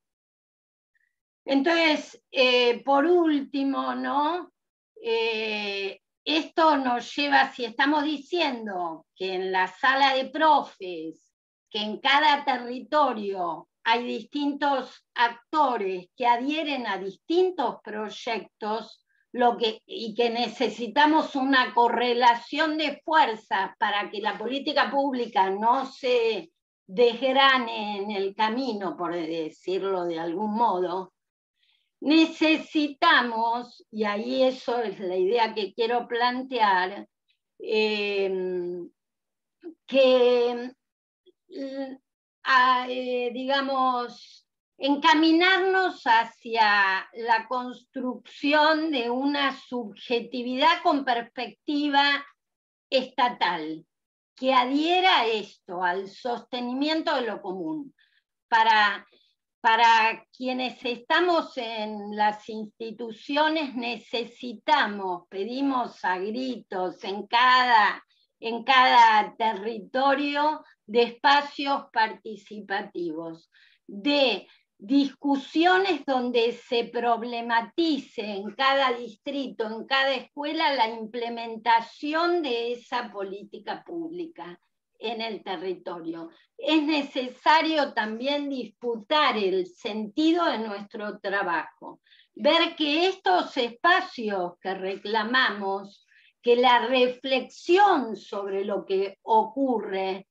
Entonces, eh, por último, ¿no? Eh, esto nos lleva, si estamos diciendo que en la sala de profes, que en cada territorio hay distintos actores que adhieren a distintos proyectos, lo que, y que necesitamos una correlación de fuerzas para que la política pública no se desgrane en el camino, por decirlo de algún modo, necesitamos, y ahí eso es la idea que quiero plantear, eh, que a, eh, digamos, encaminarnos hacia la construcción de una subjetividad con perspectiva estatal, que adhiera a esto, al sostenimiento de lo común, para, para quienes estamos en las instituciones necesitamos, pedimos a gritos en cada, en cada territorio de espacios participativos, de discusiones donde se problematice en cada distrito, en cada escuela, la implementación de esa política pública en el territorio. Es necesario también disputar el sentido de nuestro trabajo, ver que estos espacios que reclamamos, que la reflexión sobre lo que ocurre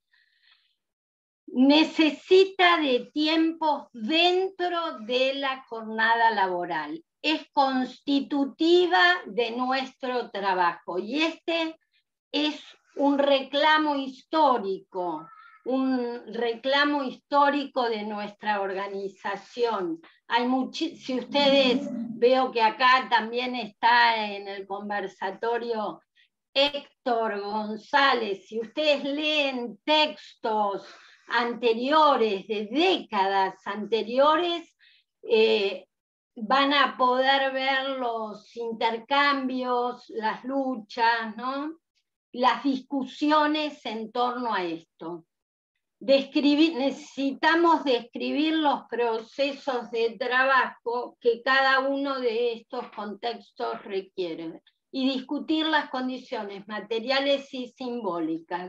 necesita de tiempos dentro de la jornada laboral, es constitutiva de nuestro trabajo y este es un reclamo histórico, un reclamo histórico de nuestra organización. Hay si ustedes, veo que acá también está en el conversatorio Héctor González, si ustedes leen textos anteriores, de décadas anteriores, eh, van a poder ver los intercambios, las luchas, ¿no? Las discusiones en torno a esto. Describir, necesitamos describir los procesos de trabajo que cada uno de estos contextos requiere y discutir las condiciones materiales y simbólicas.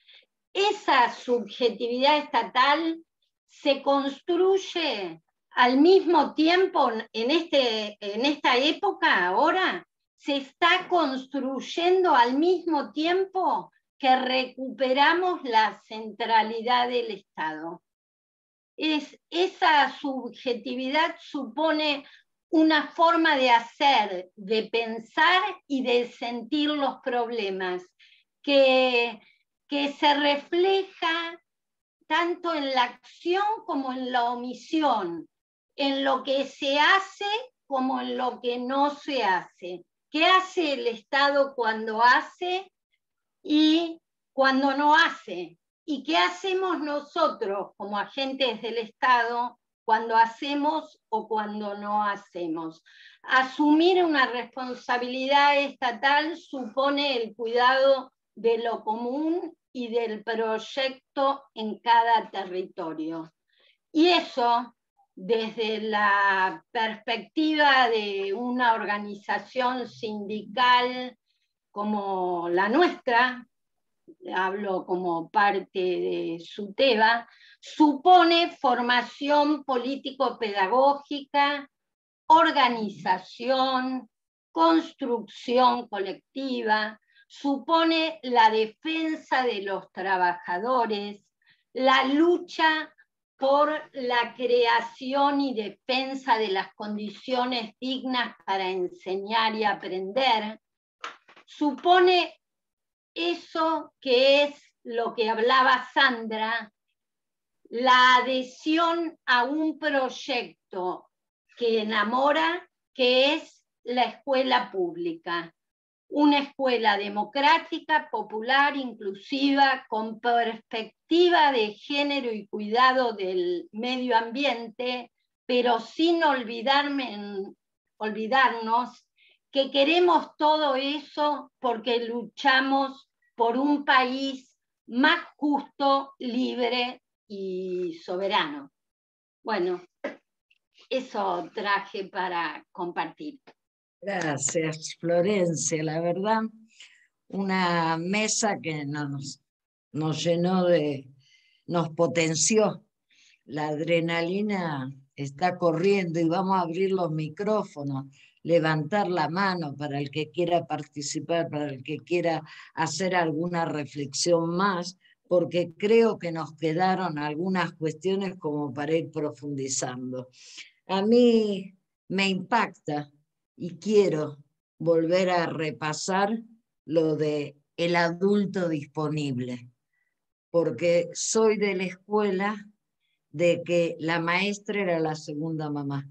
Esa subjetividad estatal se construye al mismo tiempo, en, este, en esta época ahora, se está construyendo al mismo tiempo que recuperamos la centralidad del Estado. Es, esa subjetividad supone una forma de hacer, de pensar y de sentir los problemas, que, que se refleja tanto en la acción como en la omisión, en lo que se hace como en lo que no se hace. ¿Qué hace el Estado cuando hace y cuando no hace? ¿Y qué hacemos nosotros como agentes del Estado cuando hacemos o cuando no hacemos? Asumir una responsabilidad estatal supone el cuidado de lo común y del proyecto en cada territorio. Y eso, desde la perspectiva de una organización sindical como la nuestra, hablo como parte de SUTEBA, supone formación político-pedagógica, organización, construcción colectiva, supone la defensa de los trabajadores, la lucha por la creación y defensa de las condiciones dignas para enseñar y aprender, supone eso que es lo que hablaba Sandra, la adhesión a un proyecto que enamora, que es la escuela pública. Una escuela democrática, popular, inclusiva, con perspectiva de género y cuidado del medio ambiente, pero sin olvidarme, olvidarnos que queremos todo eso porque luchamos por un país más justo, libre y soberano. Bueno, eso traje para compartir. Gracias, Florencia. La verdad, una mesa que nos, nos llenó de, nos potenció. La adrenalina está corriendo y vamos a abrir los micrófonos, levantar la mano para el que quiera participar, para el que quiera hacer alguna reflexión más, porque creo que nos quedaron algunas cuestiones como para ir profundizando. A mí me impacta y quiero volver a repasar lo de el adulto disponible, porque soy de la escuela de que la maestra era la segunda mamá.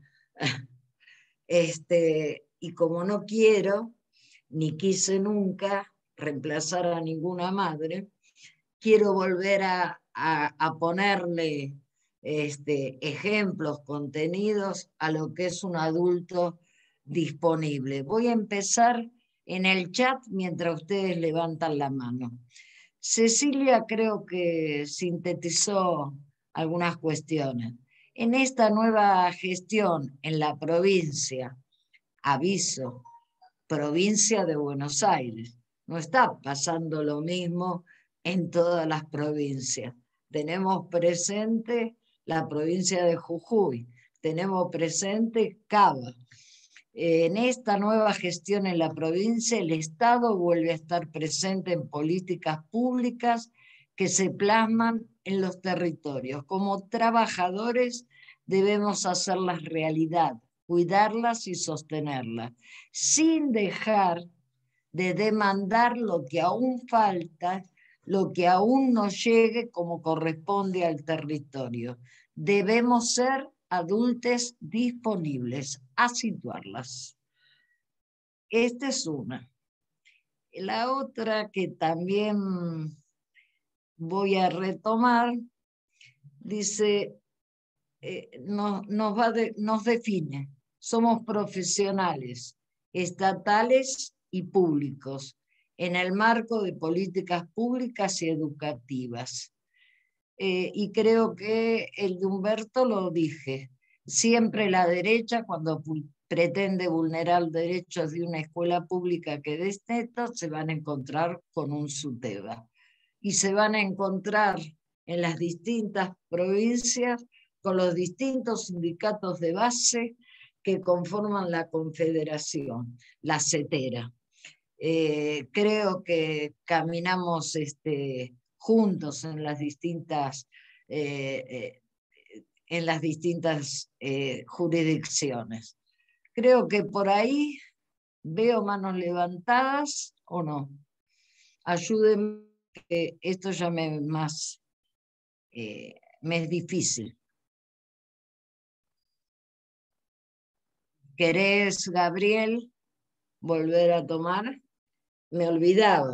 Este, y como no quiero, ni quise nunca reemplazar a ninguna madre, quiero volver a, a, a ponerle este, ejemplos, contenidos a lo que es un adulto disponible. Voy a empezar en el chat mientras ustedes levantan la mano. Cecilia creo que sintetizó algunas cuestiones. En esta nueva gestión en la provincia, aviso, provincia de Buenos Aires, no está pasando lo mismo en todas las provincias. Tenemos presente la provincia de Jujuy, tenemos presente Cava. En esta nueva gestión en la provincia, el Estado vuelve a estar presente en políticas públicas que se plasman en los territorios. Como trabajadores debemos hacerlas realidad, cuidarlas y sostenerlas, sin dejar de demandar lo que aún falta, lo que aún no llegue como corresponde al territorio. Debemos ser adultos disponibles a situarlas. Esta es una. La otra que también voy a retomar, dice, eh, no, nos, va de, nos define, somos profesionales, estatales y públicos, en el marco de políticas públicas y educativas. Eh, y creo que el de Humberto lo dije, siempre la derecha cuando pretende vulnerar derechos de una escuela pública que desteta, se van a encontrar con un SUTEBA. Y se van a encontrar en las distintas provincias con los distintos sindicatos de base que conforman la confederación, la CETERA. Eh, creo que caminamos este, juntos en las distintas, eh, eh, en las distintas eh, jurisdicciones. Creo que por ahí veo manos levantadas o no. Ayúdenme, que esto ya me es más, eh, me es difícil. ¿Querés, Gabriel, volver a tomar? Me olvidaba.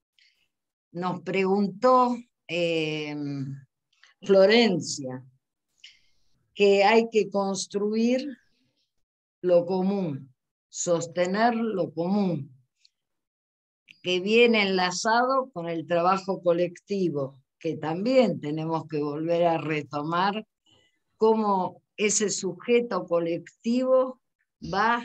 Nos preguntó eh, Florencia que hay que construir lo común, sostener lo común, que viene enlazado con el trabajo colectivo, que también tenemos que volver a retomar cómo ese sujeto colectivo va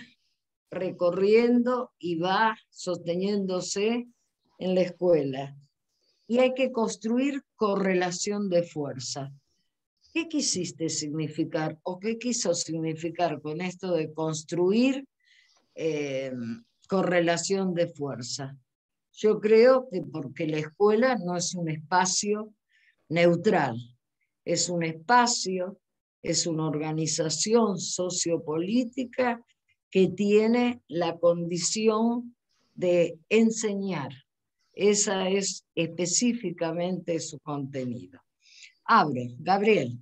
recorriendo y va sosteniéndose en la escuela. Y hay que construir correlación de fuerza. ¿Qué quisiste significar o qué quiso significar con esto de construir eh, correlación de fuerza? Yo creo que porque la escuela no es un espacio neutral, es un espacio, es una organización sociopolítica que tiene la condición de enseñar. Esa es específicamente su contenido. Abre, Gabriel.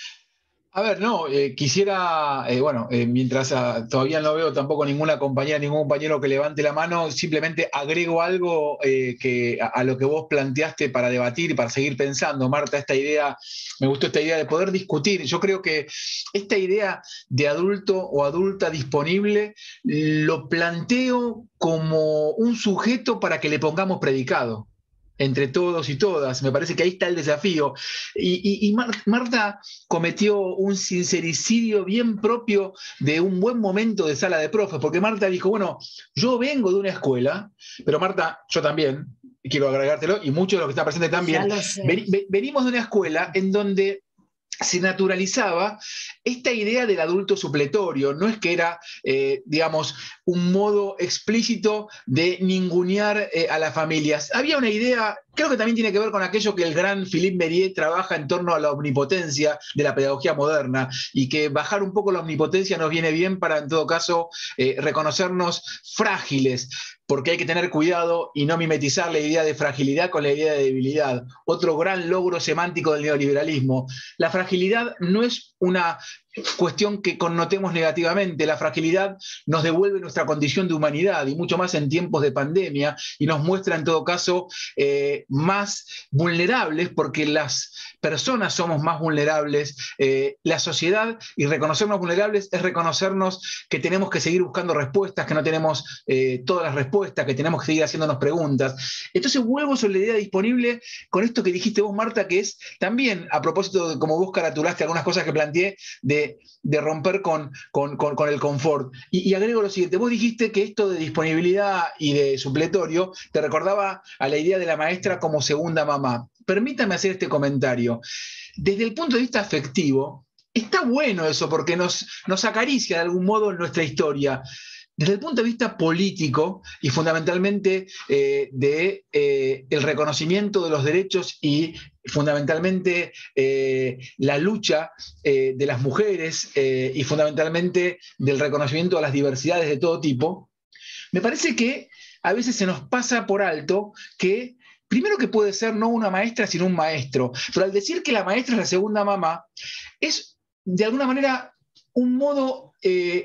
A ver, no, eh, quisiera, eh, bueno, eh, mientras ah, todavía no veo tampoco ninguna compañera, ningún compañero que levante la mano, simplemente agrego algo eh, que, a, a lo que vos planteaste para debatir y para seguir pensando, Marta, esta idea, me gustó esta idea de poder discutir. Yo creo que esta idea de adulto o adulta disponible lo planteo como un sujeto para que le pongamos predicado entre todos y todas. Me parece que ahí está el desafío. Y, y, y Mar, Marta cometió un sincericidio bien propio de un buen momento de sala de profes, porque Marta dijo, bueno, yo vengo de una escuela, pero Marta, yo también, quiero agregártelo, y muchos de los que están presentes también, ven, ven, venimos de una escuela en donde se naturalizaba esta idea del adulto supletorio. No es que era, eh, digamos, un modo explícito de ningunear eh, a las familias. Había una idea, creo que también tiene que ver con aquello que el gran Philippe Mérieux trabaja en torno a la omnipotencia de la pedagogía moderna, y que bajar un poco la omnipotencia nos viene bien para, en todo caso, eh, reconocernos frágiles, porque hay que tener cuidado y no mimetizar la idea de fragilidad con la idea de debilidad. Otro gran logro semántico del neoliberalismo. La fragilidad no es una cuestión que connotemos negativamente. La fragilidad nos devuelve nuestra condición de humanidad, y mucho más en tiempos de pandemia, y nos muestra en todo caso eh, más vulnerables, porque las personas somos más vulnerables. Eh, la sociedad, y reconocernos vulnerables es reconocernos que tenemos que seguir buscando respuestas, que no tenemos eh, todas las respuestas, que tenemos que seguir haciéndonos preguntas. Entonces vuelvo sobre la idea disponible con esto que dijiste vos, Marta, que es también, a propósito de cómo vos caratulaste algunas cosas que planteé, de de romper con, con, con, con el confort. Y, y agrego lo siguiente, vos dijiste que esto de disponibilidad y de supletorio te recordaba a la idea de la maestra como segunda mamá. Permítame hacer este comentario. Desde el punto de vista afectivo, está bueno eso, porque nos, nos acaricia de algún modo en nuestra historia. Desde el punto de vista político y fundamentalmente eh, de eh, el reconocimiento de los derechos y fundamentalmente eh, la lucha eh, de las mujeres eh, y fundamentalmente del reconocimiento a las diversidades de todo tipo, me parece que a veces se nos pasa por alto que primero que puede ser no una maestra sino un maestro, pero al decir que la maestra es la segunda mamá, es de alguna manera un modo eh,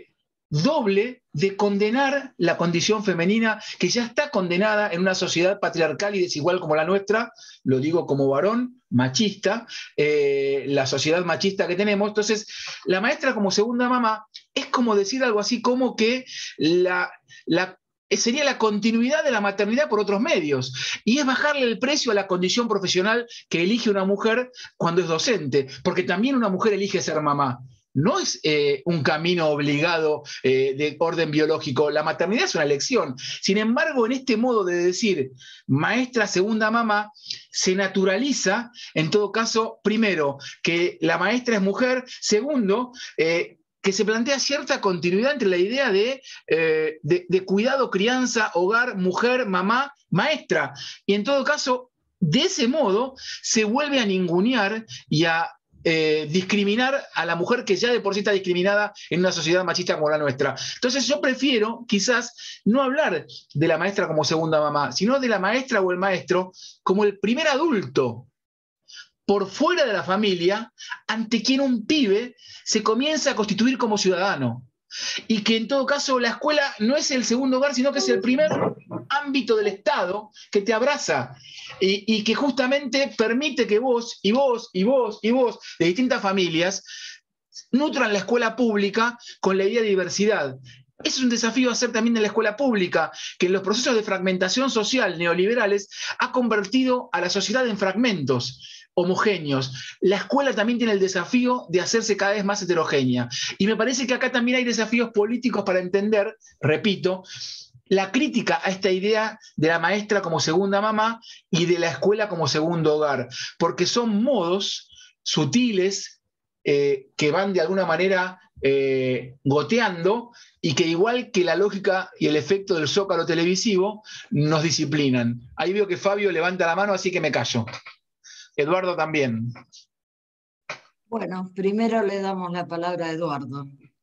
doble de condenar la condición femenina que ya está condenada en una sociedad patriarcal y desigual como la nuestra, lo digo como varón, machista, eh, la sociedad machista que tenemos. Entonces, la maestra como segunda mamá es como decir algo así como que la, la sería la continuidad de la maternidad por otros medios, y es bajarle el precio a la condición profesional que elige una mujer cuando es docente, porque también una mujer elige ser mamá. No es eh, un camino obligado eh, de orden biológico. La maternidad es una elección. Sin embargo, en este modo de decir maestra segunda mamá, se naturaliza, en todo caso, primero, que la maestra es mujer, segundo, eh, que se plantea cierta continuidad entre la idea de, eh, de, de cuidado, crianza, hogar, mujer, mamá, maestra. Y en todo caso, de ese modo, se vuelve a ningunear y a Eh, discriminar a la mujer que ya de por sí está discriminada en una sociedad machista como la nuestra. Entonces yo prefiero quizás no hablar de la maestra como segunda mamá, sino de la maestra o el maestro como el primer adulto por fuera de la familia ante quien un pibe se comienza a constituir como ciudadano. Y que en todo caso la escuela no es el segundo hogar, sino que es el primer ámbito del Estado que te abraza y, y que justamente permite que vos y vos y vos y vos de distintas familias nutran la escuela pública con la idea de diversidad. Ese es un desafío a hacer también de la escuela pública, que en los procesos de fragmentación social neoliberales ha convertido a la sociedad en fragmentos homogéneos. La escuela también tiene el desafío de hacerse cada vez más heterogénea. Y me parece que acá también hay desafíos políticos para entender, repito, la crítica a esta idea de la maestra como segunda mamá y de la escuela como segundo hogar, porque son modos sutiles eh, que van de alguna manera eh, goteando y que igual que la lógica y el efecto del zócalo televisivo nos disciplinan. Ahí veo que Fabio levanta la mano, así que me callo. Eduardo también. Bueno, primero le damos la palabra a Eduardo.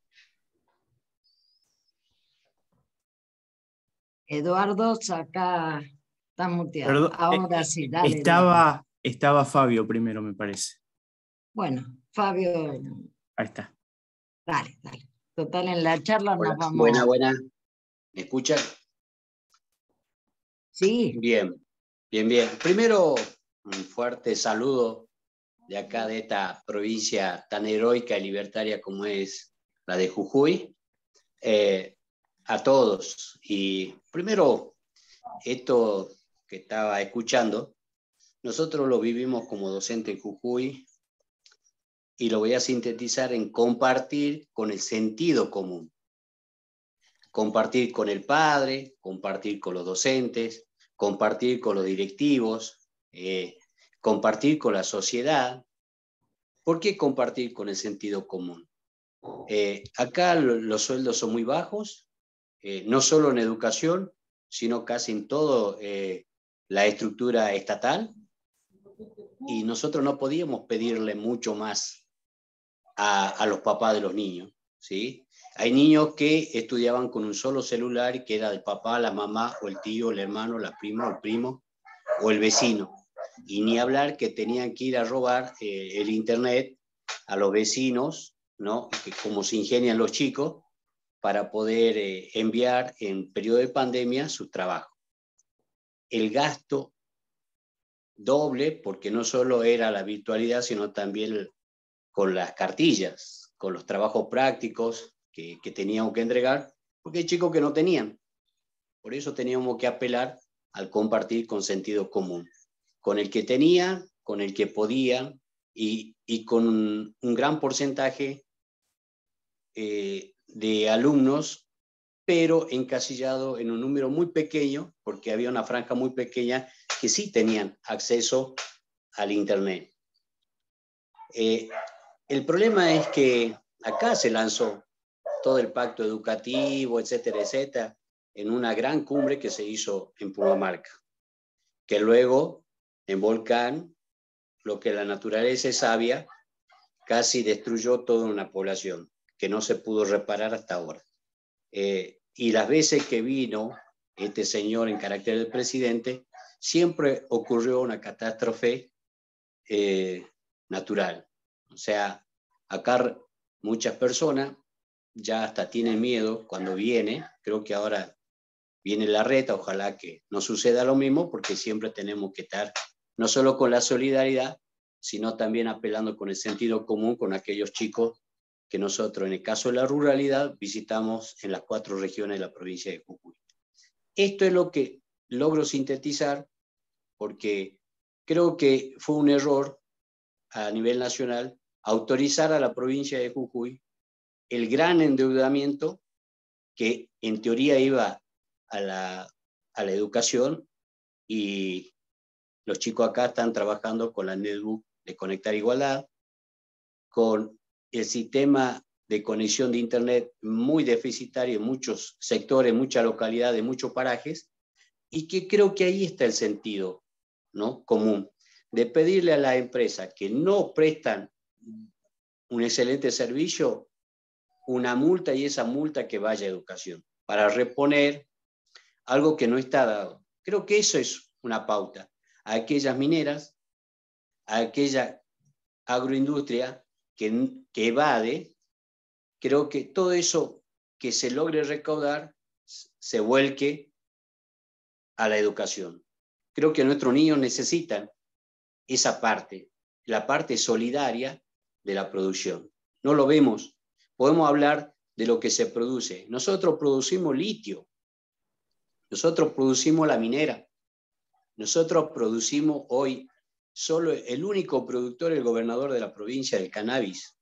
Eduardo, saca, está muteado. Perdón, Ahora eh, sí, dale. Estaba, estaba Fabio primero, me parece. Bueno, Fabio. Ahí está. Dale, dale. Total, en la charla Hola. nos vamos. Buena, buena. ¿Me escuchan? Sí. Bien, bien, bien. Primero, un fuerte saludo de acá, de esta provincia tan heroica y libertaria como es la de Jujuy, eh, a todos. Y primero, esto que estaba escuchando, nosotros lo vivimos como docente en Jujuy y lo voy a sintetizar en compartir con el sentido común. Compartir con el padre, compartir con los docentes, compartir con los directivos, eh, compartir con la sociedad. ¿Por qué compartir con el sentido común? Eh, acá lo, los sueldos son muy bajos, eh, no solo en educación, sino casi en toda eh, la estructura estatal, y nosotros no podíamos pedirle mucho más a, a los papás de los niños, ¿sí? Hay niños que estudiaban con un solo celular y que era el papá, la mamá, o el tío, el hermano, la prima, el primo, o el vecino. Y ni hablar que tenían que ir a robar eh, el internet a los vecinos, ¿no? Que como se ingenian los chicos para poder eh, enviar en periodo de pandemia sus trabajos. El gasto doble, porque no solo era la virtualidad, sino también con las cartillas, con los trabajos prácticos que, que teníamos que entregar, porque hay chicos que no tenían. Por eso teníamos que apelar al compartir con sentido común, con el que tenía, con el que podía, y, y con un, un gran porcentaje eh, de alumnos, pero encasillado en un número muy pequeño, porque había una franja muy pequeña que sí tenían acceso al internet. Eh, el problema es que acá se lanzó todo el pacto educativo, etcétera, etcétera, en una gran cumbre que se hizo en Pumamarca, que luego en Volcán, lo que la naturaleza es sabia, casi destruyó toda una población que no se pudo reparar hasta ahora. Eh, y las veces que vino este señor en carácter de presidente, siempre ocurrió una catástrofe eh, natural. O sea, acá muchas personas ya hasta tienen miedo cuando viene. Creo que ahora viene la reta, ojalá que no suceda lo mismo, porque siempre tenemos que estar no solo con la solidaridad, sino también apelando con el sentido común con aquellos chicos que nosotros, en el caso de la ruralidad, visitamos en las cuatro regiones de la provincia de Jujuy. Esto es lo que logro sintetizar, porque creo que fue un error a nivel nacional autorizar a la provincia de Jujuy el gran endeudamiento que en teoría iba a la, a la educación, y los chicos acá están trabajando con la netbook de Conectar Igualdad, con el sistema de conexión de Internet muy deficitario en muchos sectores, muchas localidades, muchos parajes, y que creo que ahí está el sentido, ¿no?, común, de pedirle a las empresas que no prestan un excelente servicio, una multa, y esa multa que vaya a educación, para reponer algo que no está dado. Creo que eso es una pauta. A aquellas mineras, a aquella agroindustria que, que evade, creo que todo eso que se logre recaudar se vuelque a la educación. Creo que nuestros niños necesitan esa parte, la parte solidaria de la producción. No lo vemos. Podemos hablar de lo que se produce. Nosotros producimos litio, nosotros producimos la minera, nosotros producimos hoy, solo el único productor, el gobernador de la provincia, del cannabis,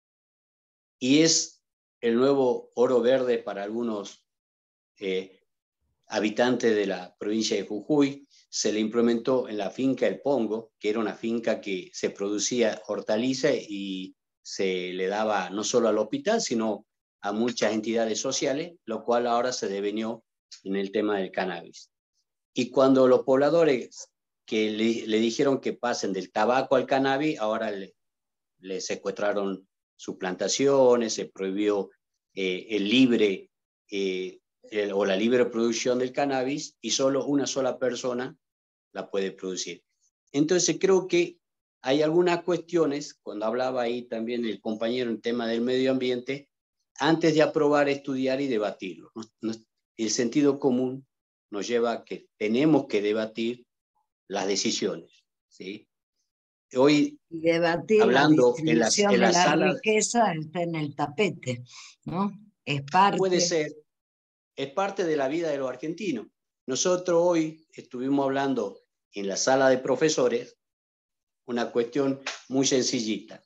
y es el nuevo oro verde para algunos eh, habitantes de la provincia de Jujuy. Se le implementó en la finca El Pongo, que era una finca que se producía hortaliza y se le daba no solo al hospital, sino a muchas entidades sociales, lo cual ahora se devenió en el tema del cannabis. Y cuando los pobladores que le, le dijeron que pasen del tabaco al cannabis, ahora le, le secuestraron sus plantaciones, se prohibió eh, el libre eh, el, o la libre producción del cannabis, y solo una sola persona la puede producir. Entonces creo que hay algunas cuestiones, cuando hablaba ahí también el compañero en tema del medio ambiente, antes de aprobar, estudiar y debatirlo. El sentido común nos lleva a que tenemos que debatir las decisiones, ¿sí? Hoy, y debatir hablando la en la, distribución en la de la sala, riqueza está en el tapete, ¿no? Es parte. Puede ser, es parte de la vida de los argentinos. Nosotros hoy estuvimos hablando en la sala de profesores una cuestión muy sencillita.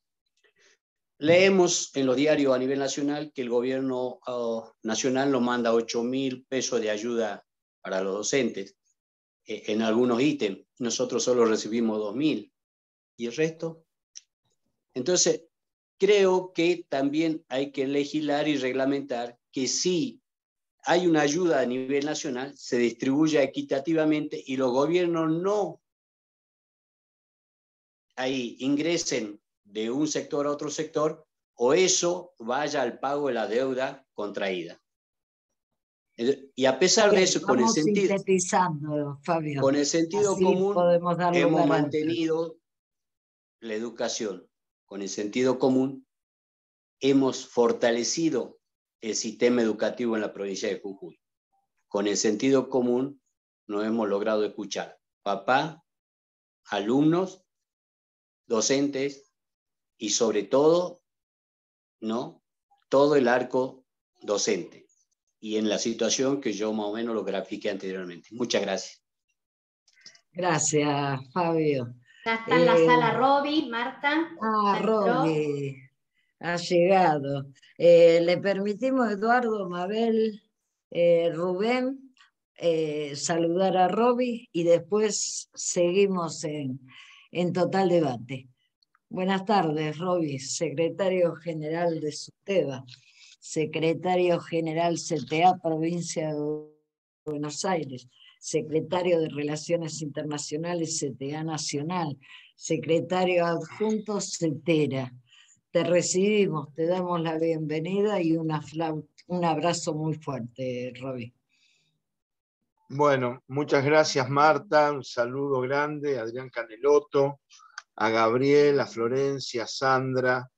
Leemos en los diarios a nivel nacional que el gobierno uh, nacional nos manda ocho mil pesos de ayuda para los docentes eh, en algunos ítems. Nosotros solo recibimos dos mil. ¿Y el resto? Entonces, creo que también hay que legislar y reglamentar que si hay una ayuda a nivel nacional, se distribuya equitativamente y los gobiernos no ahí ingresen de un sector a otro sector, o eso vaya al pago de la deuda contraída. Y a pesar de eso, con el sentido, sintetizando, Fabio. con el sentido Así común, podemos dar hemos lugar a mantenido la educación. Con el sentido común, hemos fortalecido el sistema educativo en la provincia de Jujuy. Con el sentido común, nos hemos logrado escuchar. Papá, alumnos, docentes y sobre todo, ¿no?, todo el arco docente. Y en la situación que yo más o menos lo grafiqué anteriormente. Muchas gracias. Gracias, Fabio. Ya está en la Eh, sala Roby, Marta. Ah, ¿Ya entró? Roby, ha llegado. Eh, le permitimos, Eduardo, Mabel, eh, Rubén, eh, saludar a Roby y después seguimos en, en total debate. Buenas tardes, Roby, secretario general de SUTEBA, secretario general C T A, provincia de Buenos Aires, secretario de Relaciones Internacionales C T A Nacional, secretario adjunto CETERA. Te recibimos, te damos la bienvenida y una un abrazo muy fuerte, Roby. Bueno, muchas gracias, Marta. Un saludo grande a Adrián Caneloto, a Gabriel, a Florencia, a Sandra,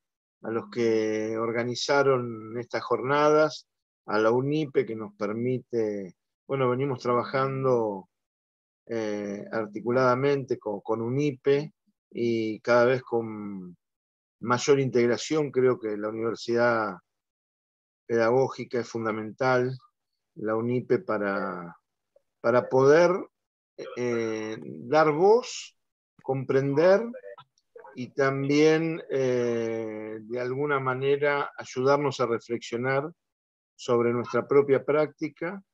a los que organizaron estas jornadas, a la UNIPE que nos permite, bueno, venimos trabajando eh, articuladamente con, con UNIPE y cada vez con mayor integración. Creo que la universidad pedagógica es fundamental, la UNIPE, para, para poder eh, dar voz, comprender y también eh, de alguna manera ayudarnos a reflexionar sobre nuestra propia práctica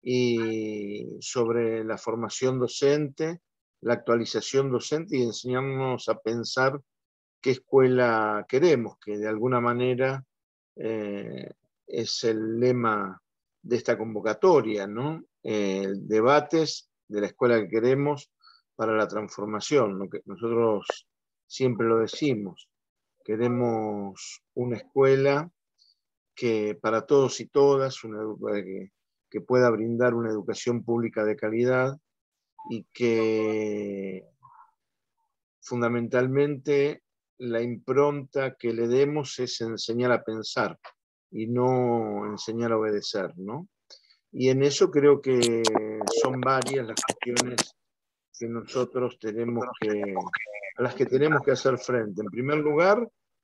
y sobre la formación docente, la actualización docente y enseñarnos a pensar qué escuela queremos, que de alguna manera eh, es el lema de esta convocatoria, ¿no? Eh, debates de la escuela que queremos para la transformación, lo que nosotros siempre lo decimos, queremos una escuela que para todos y todas, una, que, que pueda brindar una educación pública de calidad y que fundamentalmente la impronta que le demos es enseñar a pensar y no enseñar a obedecer, ¿no? Y en eso creo que son varias las cuestiones que nosotros tenemos que, a las que tenemos que hacer frente. En primer lugar,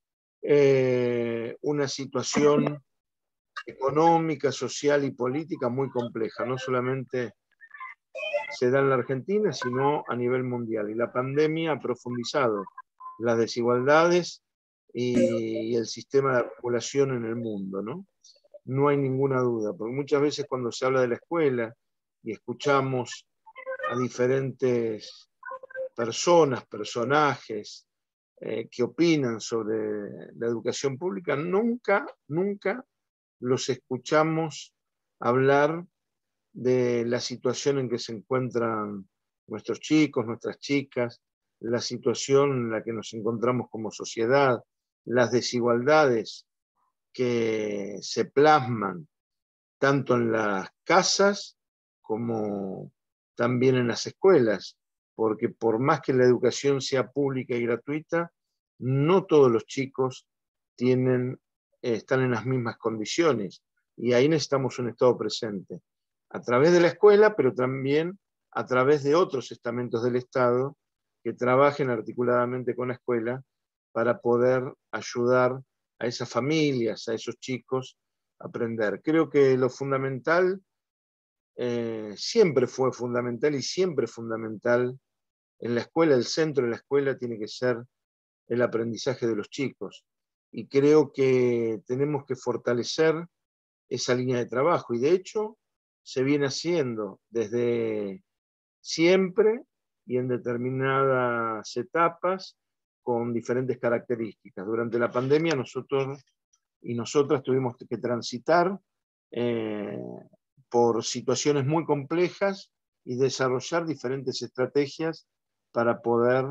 eh, una situación económica, social y política muy compleja, no solamente se da en la Argentina, sino a nivel mundial. Y la pandemia ha profundizado las desigualdades y, y el sistema de regulación en el mundo, ¿no? No hay ninguna duda, porque muchas veces cuando se habla de la escuela y escuchamos a diferentes personas, personajes eh, que opinan sobre la educación pública, nunca, nunca los escuchamos hablar de la situación en que se encuentran nuestros chicos, nuestras chicas, la situación en la que nos encontramos como sociedad, las desigualdades que se plasman tanto en las casas como también en las escuelas, porque por más que la educación sea pública y gratuita, no todos los chicos tienen, eh, están en las mismas condiciones, y ahí necesitamos un Estado presente, a través de la escuela, pero también a través de otros estamentos del Estado que trabajen articuladamente con la escuela para poder ayudar a esas familias, a esos chicos a aprender. Creo que lo fundamental eh, siempre fue fundamental y siempre fundamental en la escuela, el centro de la escuela tiene que ser el aprendizaje de los chicos. Y creo que tenemos que fortalecer esa línea de trabajo. Y de hecho, se viene haciendo desde siempre y en determinadas etapas con diferentes características. Durante la pandemia nosotros y nosotras tuvimos que transitar eh, por situaciones muy complejas y desarrollar diferentes estrategias para poder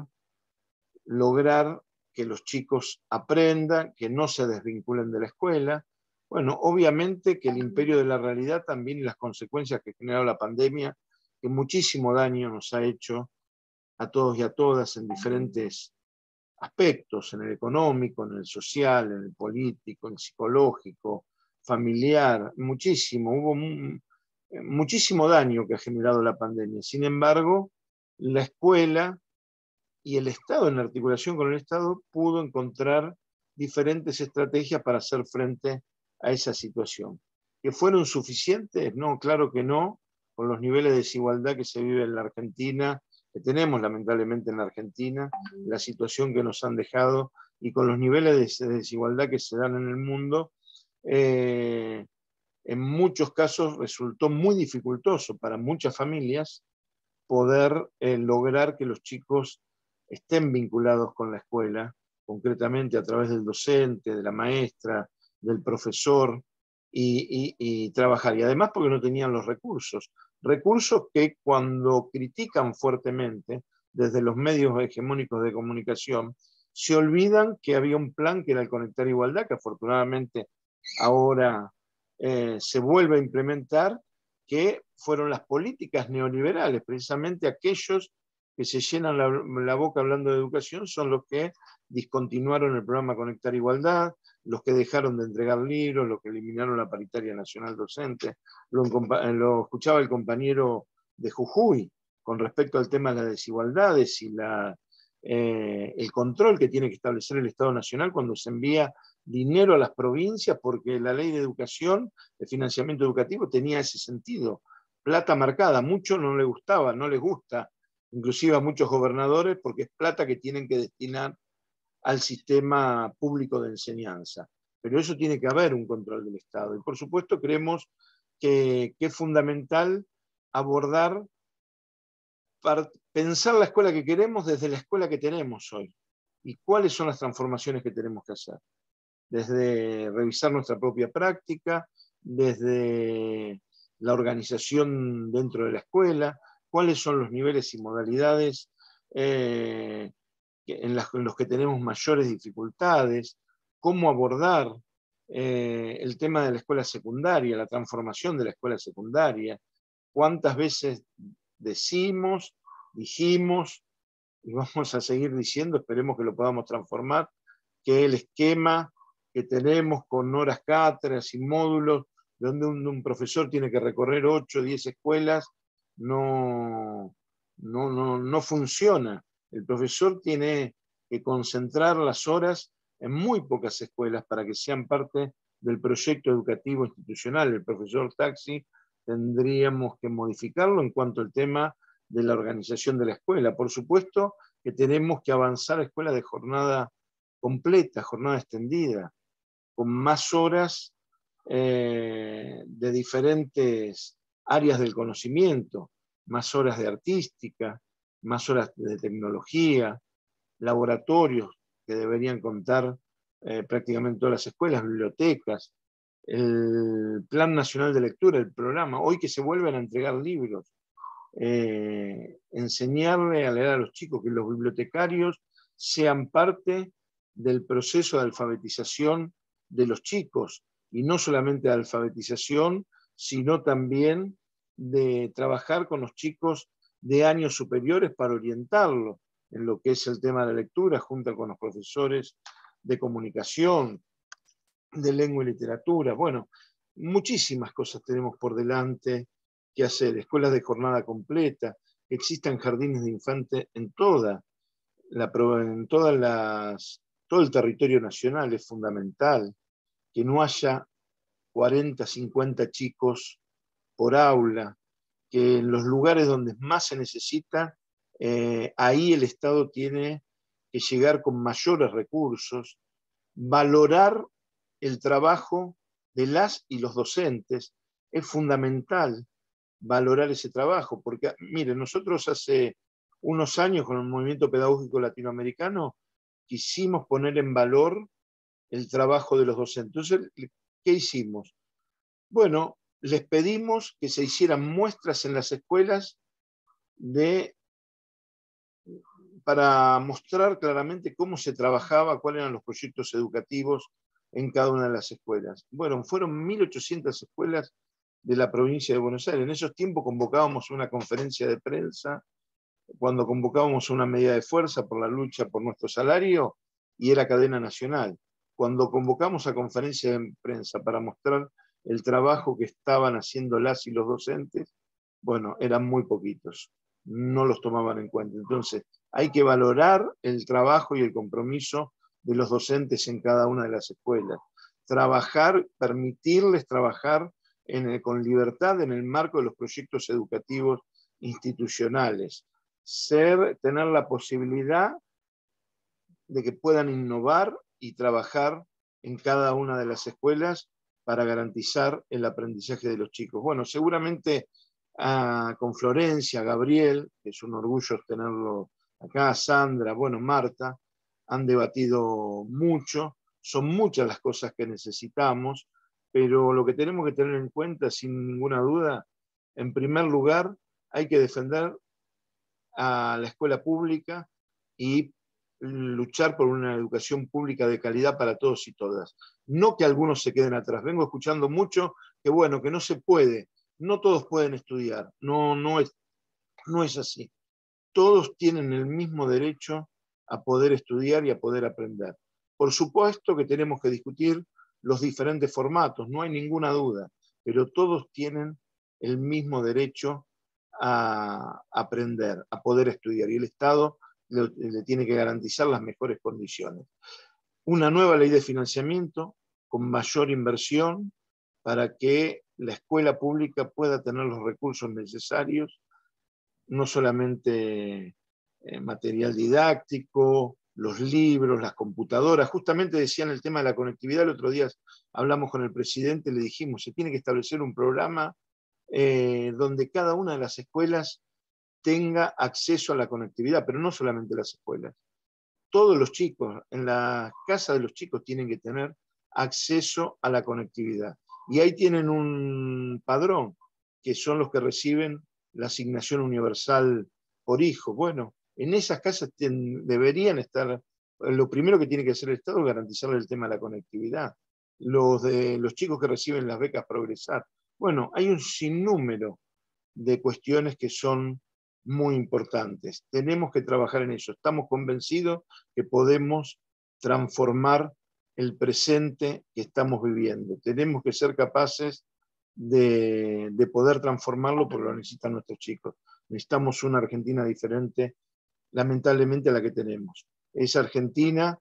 lograr que los chicos aprendan, que no se desvinculen de la escuela. Bueno, obviamente que el imperio de la realidad también y las consecuencias que generó la pandemia, que muchísimo daño nos ha hecho a todos y a todas en diferentes aspectos, en el económico, en el social, en el político, en el psicológico, familiar, muchísimo, hubo un, muchísimo daño que ha generado la pandemia. Sin embargo, la escuela y el Estado, en articulación con el Estado, pudo encontrar diferentes estrategias para hacer frente a esa situación. ¿Que fueron suficientes? No, claro que no, con los niveles de desigualdad que se vive en la Argentina, que tenemos lamentablemente en la Argentina, la situación que nos han dejado y con los niveles de desigualdad que se dan en el mundo, eh, en muchos casos resultó muy dificultoso para muchas familias poder eh, lograr que los chicos estén vinculados con la escuela, concretamente a través del docente, de la maestra, del profesor, y, y, y trabajar. Y además porque no tenían los recursos. Recursos que cuando critican fuertemente desde los medios hegemónicos de comunicación, se olvidan que había un plan que era el Conectar Igualdad, que afortunadamente ahora eh, se vuelve a implementar, que fueron las políticas neoliberales, precisamente aquellos que se llenan la, la boca hablando de educación son los que discontinuaron el programa Conectar Igualdad, los que dejaron de entregar libros, los que eliminaron la paritaria nacional docente. Lo, lo escuchaba el compañero de Jujuy con respecto al tema de las desigualdades y la, eh, el control que tiene que establecer el Estado Nacional cuando se envía dinero a las provincias, porque la ley de educación, de financiamiento educativo, tenía ese sentido. Plata marcada, mucho no le gustaba, no les gusta, inclusive a muchos gobernadores, porque es plata que tienen que destinar al sistema público de enseñanza. Pero eso tiene que haber un control del Estado. Y por supuesto creemos que, que es fundamental abordar, para pensar la escuela que queremos desde la escuela que tenemos hoy. Y cuáles son las transformaciones que tenemos que hacer. Desde revisar nuestra propia práctica, desde la organización dentro de la escuela, cuáles son los niveles y modalidades eh, en, las, en los que tenemos mayores dificultades, cómo abordar eh, el tema de la escuela secundaria, la transformación de la escuela secundaria, cuántas veces decimos, dijimos, y vamos a seguir diciendo, esperemos que lo podamos transformar, que el esquema que tenemos con horas cátedras y módulos, donde un, un profesor tiene que recorrer ocho o diez escuelas, no, no, no, no funciona. El profesor tiene que concentrar las horas en muy pocas escuelas para que sean parte del proyecto educativo institucional. El profesor taxi tendríamos que modificarlo en cuanto al tema de la organización de la escuela. Por supuesto que tenemos que avanzar a escuelas de jornada completa, jornada extendida, con más horas eh, de diferentes áreas del conocimiento, más horas de artística, más horas de tecnología, laboratorios que deberían contar eh, prácticamente todas las escuelas, bibliotecas, el Plan Nacional de Lectura, el programa, hoy que se vuelven a entregar libros, eh, enseñarle a leer a los chicos, que los bibliotecarios sean parte del proceso de alfabetización de los chicos, y no solamente de alfabetización, sino también de trabajar con los chicos de años superiores para orientarlos en lo que es el tema de la lectura, junto con los profesores de comunicación, de lengua y literatura. Bueno, muchísimas cosas tenemos por delante que hacer. Escuelas de jornada completa, que existan jardines de infantes en toda la, en todas las, todo el territorio nacional es fundamental, que no haya cuarenta, cincuenta chicos por aula, que en los lugares donde más se necesita, eh, ahí el Estado tiene que llegar con mayores recursos, valorar el trabajo de las y los docentes. Es fundamental valorar ese trabajo, porque, miren, nosotros hace unos años con el movimiento pedagógico latinoamericano quisimos poner en valor el trabajo de los docentes. Entonces, ¿qué hicimos? Bueno, les pedimos que se hicieran muestras en las escuelas de, para mostrar claramente cómo se trabajaba, cuáles eran los proyectos educativos en cada una de las escuelas. Bueno, fueron mil ochocientas escuelas de la provincia de Buenos Aires. En esos tiempos convocábamos una conferencia de prensa, cuando convocábamos una medida de fuerza por la lucha por nuestro salario, y era cadena nacional. Cuando convocamos a conferencia de prensa para mostrar el trabajo que estaban haciendo las y los docentes, bueno, eran muy poquitos, no los tomaban en cuenta. Entonces, hay que valorar el trabajo y el compromiso de los docentes en cada una de las escuelas. Trabajar, permitirles trabajar en el, con libertad en el marco de los proyectos educativos institucionales. Ser, tener la posibilidad de que puedan innovar y trabajar en cada una de las escuelas para garantizar el aprendizaje de los chicos. Bueno, seguramente ah, con Florencia, Gabriel, que es un orgullo tenerlo acá, Sandra, bueno, Marta, han debatido mucho, son muchas las cosas que necesitamos, pero lo que tenemos que tener en cuenta, sin ninguna duda, en primer lugar, hay que defender a la escuela pública y luchar por una educación pública de calidad para todos y todas. No que algunos se queden atrás. Vengo escuchando mucho que, bueno, que no se puede, no todos pueden estudiar, no, no, es, no es así. todos tienen el mismo derecho a poder estudiar y a poder aprender. Por supuesto que tenemos que discutir los diferentes formatos, no hay ninguna duda, pero todos tienen el mismo derecho a aprender, a poder estudiar, y el Estado le, le tiene que garantizar las mejores condiciones. Una nueva ley de financiamiento con mayor inversión para que la escuela pública pueda tener los recursos necesarios, no solamente eh, material didáctico, los libros, las computadoras. Justamente decían el tema de la conectividad, el otro día hablamos con el presidente, le dijimos, se tiene que establecer un programa eh, donde cada una de las escuelas tenga acceso a la conectividad, pero no solamente las escuelas. Todos los chicos, en la casa de los chicos tienen que tener acceso a la conectividad. Y ahí tienen un padrón, que son los que reciben la asignación universal por hijo. Bueno, en esas casas ten, deberían estar, lo primero que tiene que hacer el Estado es garantizarle el tema de la conectividad. Los, de, los chicos que reciben las becas Progresar. Bueno, hay un sinnúmero de cuestiones que son muy importantes. Tenemos que trabajar en eso. Estamos convencidos que podemos transformar el presente que estamos viviendo. Tenemos que ser capaces de, de poder transformarlo porque lo necesitan nuestros chicos. Necesitamos una Argentina diferente, lamentablemente, a la que tenemos. Esa Argentina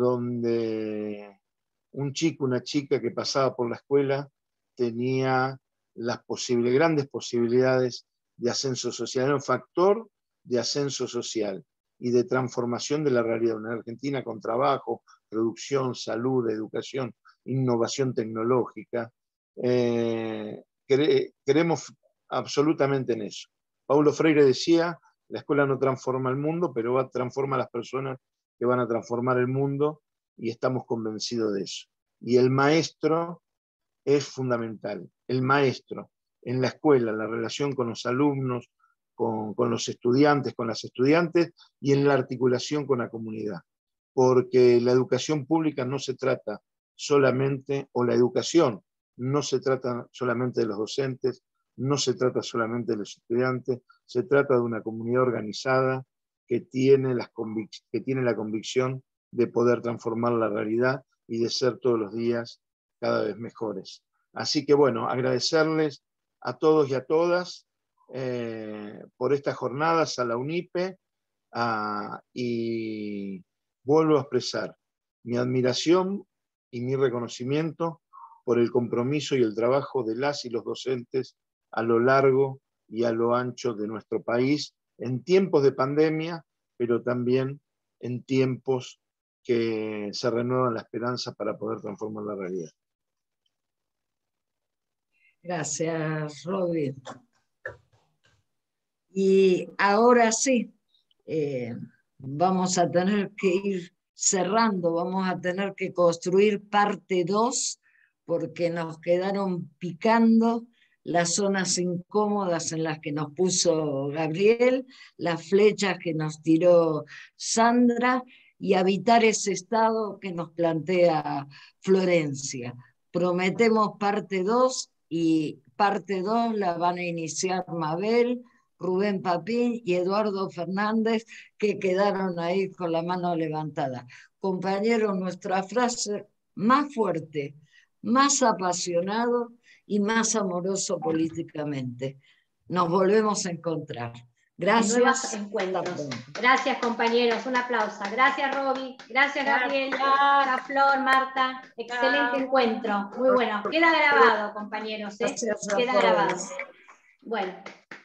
donde un chico, una chica que pasaba por la escuela tenía las posibles, grandes posibilidades de ascenso social, era un factor de ascenso social y de transformación de la realidad. Una Argentina con trabajo, producción, salud, educación, innovación tecnológica. Eh, cre creemos absolutamente en eso. Paulo Freire decía, la escuela no transforma el mundo, pero va a transformar a las personas que van a transformar el mundo, y estamos convencidos de eso. Y el maestro es fundamental. El maestro en la escuela, la relación con los alumnos, con, con los estudiantes, con las estudiantes, y en la articulación con la comunidad. Porque la educación pública no se trata solamente, o la educación no se trata solamente de los docentes, no se trata solamente de los estudiantes, se trata de una comunidad organizada que tiene, las que tiene la convicción de poder transformar la realidad y de ser todos los días cada vez mejores. Así que bueno, agradecerles a todos y a todas eh, por estas jornadas, a la UNIPE, a, y vuelvo a expresar mi admiración y mi reconocimiento por el compromiso y el trabajo de las y los docentes a lo largo y a lo ancho de nuestro país, en tiempos de pandemia, pero también en tiempos que se renuevan la esperanza para poder transformar la realidad. Gracias, Robin. Y ahora sí, eh, vamos a tener que ir cerrando, vamos a tener que construir parte dos, porque nos quedaron picando las zonas incómodas en las que nos puso Gabriel, las flechas que nos tiró Sandra, y habitar ese estado que nos plantea Florencia. Prometemos parte dos, y parte dos la van a iniciar Mabel, Rubén Papín y Eduardo Fernández, que quedaron ahí con la mano levantada. Compañeros, nuestra frase más fuerte, más apasionado y más amoroso políticamente. Nos volvemos a encontrar. Gracias. Nuevos encuentros. Gracias, compañeros. Un aplauso. Gracias, Roby. Gracias, Gabriel. Gracias, Flor, Marta. Excelente encuentro. Muy bueno. Queda grabado, compañeros. ¿eh? Queda grabado. Bueno.